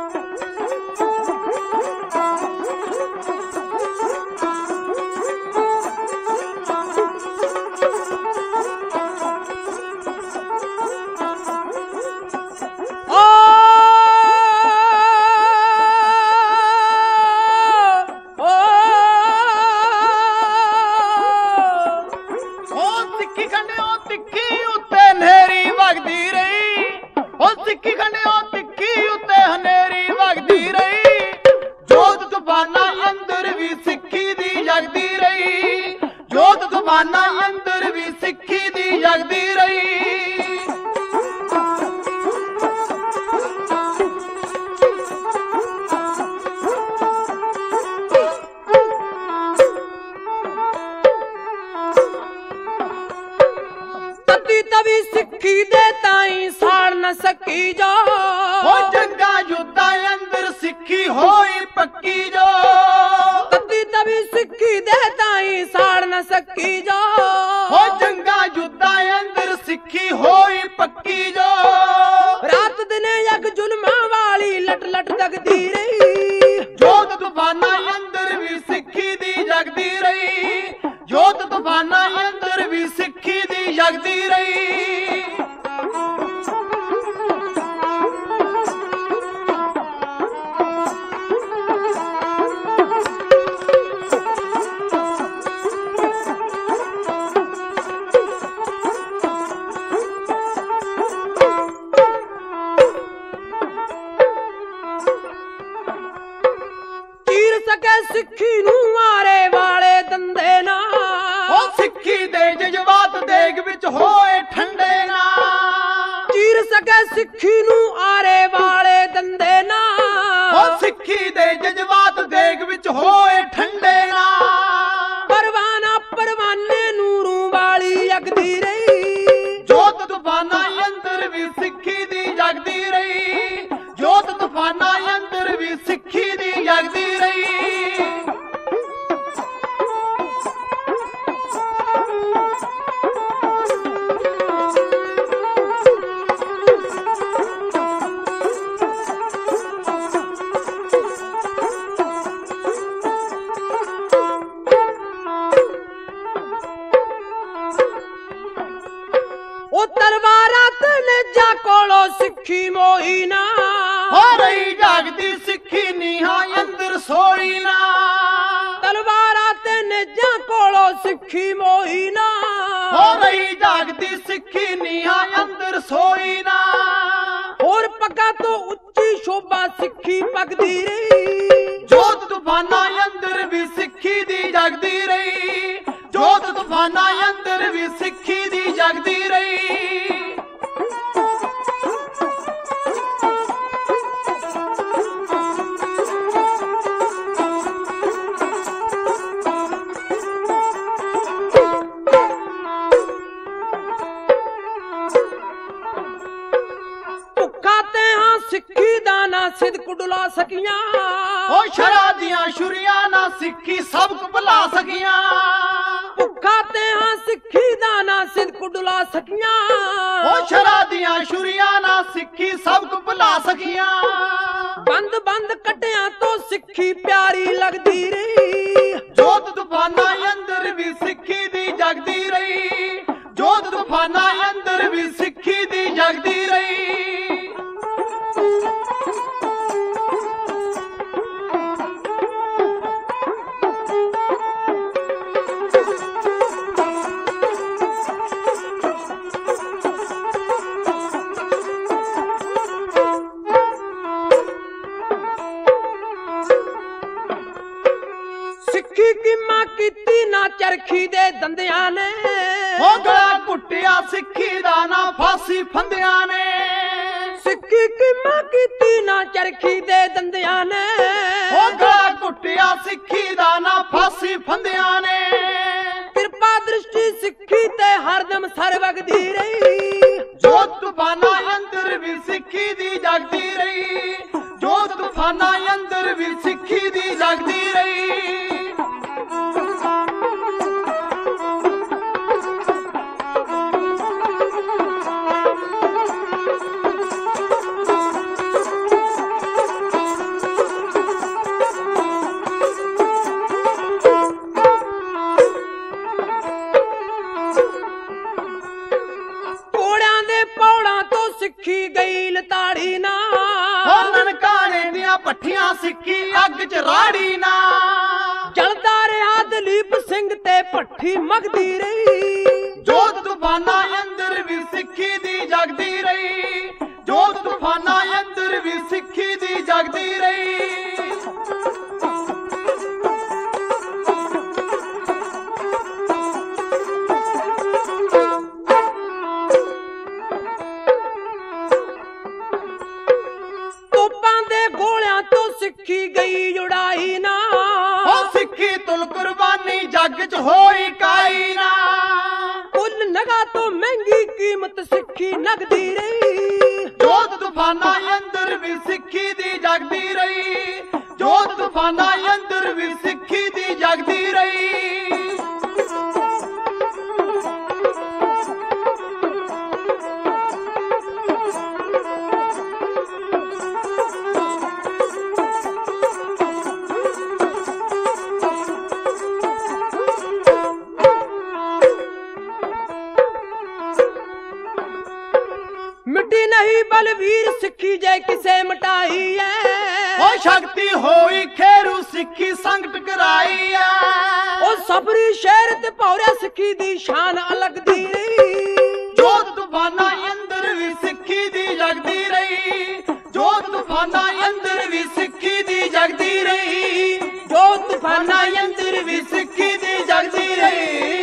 ਅੰਦਰ ਵੀ ਸਿੱਖੀ ਦੀ ਜਗਦੀ ਰਹੀ। ਤਦੀ ਤਵੀ ਸਿੱਖੀ ਦੇ ਤਾਈ ਸਾੜ ਨਾ ਸਕੀ ਜੋ ਹੋ ਜੰਗਾ ਯੁੱਧਾਂ ਅੰਦਰ ਸਿੱਖੀ ਹੋਈ ਪੱਕੀ ਜੋ ਤਦੀ ਤਵੀ ਸਿੱਖੀ ਦੇ ਤਾਈ ਸਾੜ ਨਾ ਸਕੀ ਜੋ ਹੋ ਜੰਗਾ ਯੁੱਧਾਂ ਅੰਦਰ ਸਿੱਖੀ ਹੋਈ ਪੱਕੀ ਜੋ ਰਾਤ ਦਿਨੇ ਯਗ ਜ਼ੁਲਮਾਂ ਵਾਲੀ ਲਟ ਲਟ ਜਗਦੀ ਰਹੀ ਜੋਤ ਤੂਫਾਨਾਂ ਅੰਦਰ ਵੀ ਸਿੱਖੀ ਦੀ ਜਗਦੀ ਰਹੀ ਜੋਤ ਤੂਫਾਨਾਂ ਅੰਦਰ ਵੀ ਸਿੱਖੀ ਦੀ ਜਗਦੀ ਰਹੀ ਸਿੱਖੀ ਨੂੰ ਮਾਰੇ ਵਾਲੇ ਦੰਦੇ ਨਾ ਉਹ ਸਿੱਖੀ ਦੇ ਜਜ਼ਬਾਤ ਦੇਗ ਵਿੱਚ ਹੋਏ ਠੰਡੇ ਨਾ ਚੀਰ ਸਕੇ ਸਿੱਖੀ ਨੂੰ ਆਰੇ ਵਾਲੇ ਦੰਦੇ ਨਾ ਉਹ ਸਿੱਖੀ ਦੇ ਜਜ਼ਬਾਤ ਦੇਗ ਵਿੱਚ ਹੋਏ ਠੰਡੇ ਨਾ ਪਰਵਾਨਾ ਪਰਵਾਨੇ ਨੂਰੂ ਵਾਲੀ ਜਗਦੀ ਰਹੀ ਜੋਤ ਤੂਫਾਨਾਂ ਅੰਦਰ ਵੀ ਸਿੱਖੀ ਦੀ ਜਗਦੀ ਰਹੀ ਜੋਤ ਤੂਫਾਨਾਂ ਅੰਦਰ ਵੀ ਸਿੱਖੀ ਦੀ ਜਗਦੀ ਰਹੀ ਉਹ ਤਲਵਾਰਾਂ ਤੇ ਨੇਜਾ ਕੋਲੋਂ ਸਿੱਖੀ ਮੋਈ ਨਾ ਹੋ ਰਹੀ ਜਾਗਦੀ ਸਿੱਖੀ ਨੀਹਾਂ ਅੰਦਰ ਸੋਈ ਨਾ ਤਲਵਾਰਾਂ ਤੇ ਨੇਜਾ ਕੋਲੋਂ ਸਿੱਖੀ ਮੋਈ ਨਾ ਹੋ ਰਹੀ ਜਾਗਦੀ ਸਿੱਖੀ ਨੀਹਾਂ ਅੰਦਰ ਸੋਈ ਨਾ ਹੋਰ ਪੱਗਾਂ ਤੋਂ ਉੱਚੀ ਸ਼ੋਭਾ ਸਿੱਖੀ ਪਗਦੀ ਰਹੀ ਜੋਤ ਤੂਫਾਨਾਂ ਅੰਦਰ ਵੀ ਸਿੱਖੀ ਦੀ ਜਗਦੀ ਰਹੀ ਜੋਤ ਤੂਫਾਨਾਂ ਅੰਦਰ ਵੀ ਸਿੱਖੀ ਦੀ ਜਗਦੀ ਰਹੀ ਭੁੱਖਾ ਤੇ ਹਾਂ ਸਿੱਖੀ ਦਾ ਨਾ ਸਿਦਕ ਡੁਲਾ ਸਕੀਆਂ ਹੋ ਸ਼ਰਾ ਦੀਆਂ ਛੁਰੀਆਂ ਨਾ ਸਿੱਖੀ ਸਬਕ ਭੁਲਾ ਸਕੀਆਂ ਭੁੱਖਾ ਤੇ ਹਾਂ ਸਿੱਖੀ ਦਾ ਨਾ ਸਿਦਕ ਡੁਲਾ ਸਕੀਆਂ ਹੋ ਸ਼ਰਾ ਦੀਆਂ ਛੁਰੀਆਂ ਨਾ ਸਿੱਖੀ ਸਬਕ ਭੁਲਾ ਸਕੀਆਂ ਬੰਦ ਬੰਦ ਕੱਟਿਆਂ ਤੋਂ ਸਿੱਖੀ ਪਿਆਰੀ ਲੱਗਦੀ ਰਹੀ ਜੋਤ ਤੂਫਾਨਾਂ ਅੰਦਰ ਵੀ ਸਿੱਖੀ ਦੀ ਜਗਦੀ ਰਹੀ ਜੋਤ ਤੂਫਾਨਾਂ ਅੰਦਰ ਵੀ ਸਿੱਖੀ ਦੀ ਜਗਦੀ ਰਹੀ ਸਿੱਖੀ ਕੀਮਾ ਕੀਤੀ ਨਾ ਚਰਖੀ ਦੇ ਦੰਦਿਆਂ ਨੇ ਹੋ ਗਲਾ ਘੁੱਟਿਆ ਸਿੱਖੀ ਦਾ ਨਾ ਫਾਂਸੀ ਫੰਦਿਆਂ ਨੇ ਸਿੱਖੀ ਕੀਮਾ ਕੀਤੀ ਨਾ ਚਰਖੀ ਦੇ ਦੰਦਿਆਂ ਨੇ ਹੋ ਗਲਾ ਘੁੱਟਿਆ ਸਿੱਖੀ ਦਾ ਨਾ ਫਾਂਸੀ ਫੰਦਿਆਂ ਨੇ ਕਿਰਪਾ ਦ੍ਰਿਸ਼ਟੀ ਸਿੱਖੀ ਤੇ ਹਰਦਮ ਸਰ ਵਗਦੀ ਰਹੀ ਜੋਤ ਤੂਫਾਨਾਂ ਅੰਦਰ ਵੀ ਸਿੱਖੀ ਦੀ ਜਗਦੀ ਰਹੀ ਜੋਤ ਤੂਫਾਨਾਂ ਅੰਦਰ ਵੀ ਸਿੱਖੀ ਦੀ ਜਗਦੀ ਰਹੀ ਕੋੜਿਆਂ ਦੇ ਪੌੜਾਂ ਤੋਂ ਸਿੱਖੀ ਗਈ ਲਤਾੜੀ ਨਾ ਨਨਕਾਣੇ ਦੀਆਂ ਪੱਠੀਆਂ ਸਿੱਖੀ ਅੱਗ ਚ ਰਾੜੀ ਨਾ ਜਲਦਾ ਰਿਹਾ ਦਲੀਪ ਸਿੰਘ ਤੇ ਭੱਠੀ ਮਗਦੀ ਰਹੀ ਜੋਤ ਤੂਫਾਨਾਂ ਅੰਦਰ ਵੀ ਸਿੱਖੀ ਦੀ ਜਗਦੀ ਰਹੀ ਜੋਤ ਤੂਫਾਨਾਂ ਅੰਦਰ ਵੀ ਸਿੱਖੀ ਦੀ ਜਗਦੀ ਰਹੀ ਤੋਪਾਂ ਦੇ ਗੋਲਿਆਂ ਤੋਂ ਸਿੱਖੀ ਗਈ ਉਡਾਈ ਨਾ ਉਹ ਸਿੱਖੀ ਤੁਲ ਕੁਰਬਾਨੀ ਜੱਗ ਚ ਹੋਈ ਕਾਈ ਨਾ ਕੁੱਲ ਨਗਾ ਤੋਂ ਮਹਿੰਗੀ कीमत सिक्खी नगदी रही। जोत तूफाना अंदर भी सिक्खी दी जगदी रही। जोत तूफाना अंदर भी सिक्खी दी जगदी रही। मिट्टी नहीं बलवीर सिक्खी जय किसे मिटाई है। ओ शक्ति होई खेरू सिक्खी संग टकराई है। ओ सबरी शहर ते पौरे सिक्खी दी शान अलग दी रही। जोत तूफाना अंदर भी सिक्खी दी जगदी रही। जोत तूफाना अंदर भी सिक्खी दी जगदी रही। जोत तूफाना अंदर भी सिक्खी दी जगदी रही।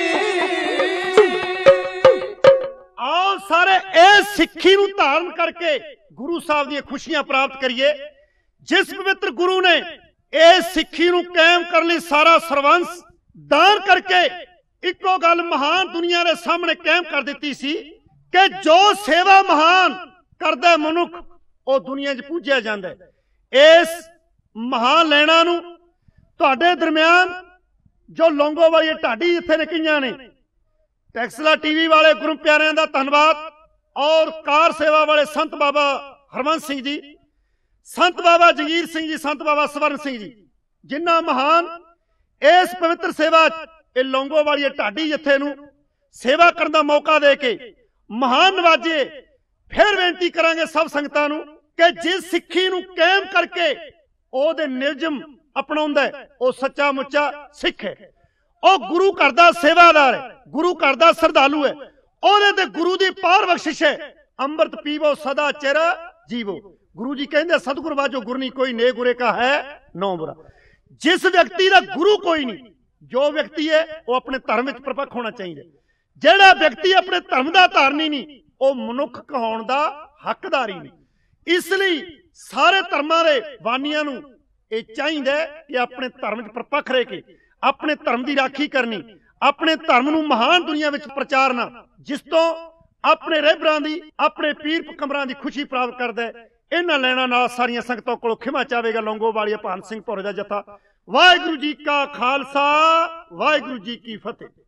आओ सारे इस सिੱਖੀ ਨੂੰ ਧਾਰਨ ਕਰਕੇ ਗੁਰੂ ਸਾਹਿਬ ਦੀਆਂ ਖੁਸ਼ੀਆਂ ਪ੍ਰਾਪਤ ਕਰੀਏ। ਜਿਸ ਪਵਿੱਤਰ ਗੁਰੂ ਨੇ ਇਸ ਸਿੱਖੀ ਨੂੰ ਕਾਇਮ ਕਰਨ ਲਈ ਸਾਰਾ ਸਰਵੰਸ ਦਾਨ ਕਰਕੇ ਇੱਕੋ ਗੱਲ ਮਹਾਨ ਦੁਨੀਆ ਦੇ ਸਾਹਮਣੇ ਕਾਇਮ ਕਰ ਦਿੱਤੀ ਸੀ ਕਿ ਜੋ ਸੇਵਾ ਮਹਾਨ ਕਰਦਾ ਮਨੁੱਖ ਉਹ ਦੁਨੀਆ 'ਚ ਪੂਜਿਆ ਜਾਂਦਾ ਹੈ। ਇਸ ਮਹਾਨ ਲੈਣਾ ਨੂੰ ਤੁਹਾਡੇ ਦਰਮਿਆਨ ਜੋ ਲੌਂਗੋ ਵਾਲੀ ਢਾਡੀ ਇੱਥੇ ਨਿਕਲੀਆਂ ਨੇ, ਟੈਕਸਲਾ ਟੀਵੀ ਵਾਲੇ ਗੁਰੂ ਪਿਆਰਿਆਂ ਦਾ ਧੰਨਵਾਦ ਔਰ ਕਾਰ ਸੇਵਾ ਵਾਲੇ ਸੰਤ ਬਾਬਾ ਹਰਵੰਸ ਸਿੰਘ ਜੀ, ਸੰਤ ਬਾਬਾ ਜਗੀਰ ਸਿੰਘ ਜੀ, ਸੰਤ ਬਾਬਾ ਸਵਰਨ ਸਿੰਘ ਜੀ, ਜਿਨ੍ਹਾਂ ਮਹਾਨ ਇਸ ਪਵਿੱਤਰ ਸੇਵਾ ਇਹ ਲੌਂਗੋ ਵਾਲੀ ਢਾਡੀ ਜੱਥੇ ਨੂੰ ਸੇਵਾ ਕਰਨ ਦਾ ਮੌਕਾ ਦੇ ਕੇ ਮਹਾਨ ਨਵਾਜੇ। ਫਿਰ ਬੇਨਤੀ ਕਰਾਂਗੇ ਸਭ ਸੰਗਤਾਂ ਨੂੰ ਕਿ ਜਿਸ ਸਿੱਖੀ ਨੂੰ ਕਾਇਮ ਕਰਕੇ ਉਹਦੇ ਨਿਯਮ ਅਪਣਾਉਂਦਾ ਉਹ ਸੱਚਾ ਮੁੱਚਾ ਸਿੱਖ ਹੈ। ਉਹ ਗੁਰੂ ਘਰ ਦਾ ਸੇਵਾਦਾਰ ਹੈ, ਗੁਰੂ ਘਰ ਦਾ ਸਰਦਾਲੂ ਹੈ। ਉਹਦੇ ਤੇ ਗੁਰੂ ਦੀ ਪਾਰ ਬਖਸ਼ਿਸ਼ ਹੈ। ਅੰਮ੍ਰਿਤ ਪੀਵੋ ਸਦਾ ਚਿਰ ਜੀਵੋ। ਗੁਰੂ ਜੀ ਕਹਿੰਦੇ ਸਤਿਗੁਰ ਵਾਜੋ ਗੁਰ ਨਹੀਂ ਕੋਈ, ਨੇ ਗੁਰੇ ਕਾ ਹੈ ਨੌ ਬੁਰਾ। ਜਿਸ ਵਿਅਕਤੀ ਦਾ ਗੁਰੂ ਕੋਈ ਨਹੀਂ, ਜੋ ਵਿਅਕਤੀ ਹੈ ਉਹ ਆਪਣੇ ਧਰਮ ਵਿੱਚ ਪ੍ਰਪੱਖ ਹੋਣਾ ਚਾਹੀਦਾ। ਜਿਹੜਾ ਵਿਅਕਤੀ ਆਪਣੇ ਧਰਮ ਦਾ ਧਾਰਨੀ ਨਹੀਂ ਉਹ ਮਨੁੱਖ ਕਹਾਉਣ ਦਾ ਹੱਕਦਾਰ ਹੀ ਨਹੀਂ। ਇਸ ਲਈ ਸਾਰੇ ਧਰਮਾਂ ਦੇ ਬਾਨੀਆਂ ਨੂੰ ਇਹ ਚਾਹੀਦਾ ਕਿ ਆਪਣੇ ਧਰਮ ਵਿੱਚ ਪ੍ਰਪੱਖ ਰਹਿ ਕੇ ਆਪਣੇ ਧਰਮ ਦੀ ਰਾਖੀ ਕਰਨੀ, ਆਪਣੇ ਧਰਮ ਨੂੰ ਮਹਾਨ ਦੁਨੀਆ ਵਿੱਚ ਪ੍ਰਚਾਰਨਾ, ਜਿਸ ਤੋਂ ਆਪਣੇ ਰਹਿਬਰਾਂ ਦੀ, ਆਪਣੇ ਪੀਰ ਪਕੰਬਰਾਂ ਦੀ ਖੁਸ਼ੀ ਪ੍ਰਾਪਤ ਕਰਦਾ ਹੈ। ਇਹਨਾਂ ਲੈਣਾ ਨਾਲ ਸਾਰੀਆਂ ਸੰਗਤਾਂ ਕੋਲੋਂ ਖਿਮਾ ਚਾਵੇਗਾ ਲੌਂਗੋ ਵਾਲੀ ਭਾਨ ਸਿੰਘ ਭੌਰੇ ਦਾ ਜਥਾ। ਵਾਹਿਗੁਰੂ ਜੀ ਕਾ ਖਾਲਸਾ, ਵਾਹਿਗੁਰੂ ਜੀ ਕੀ ਫਤਿਹ।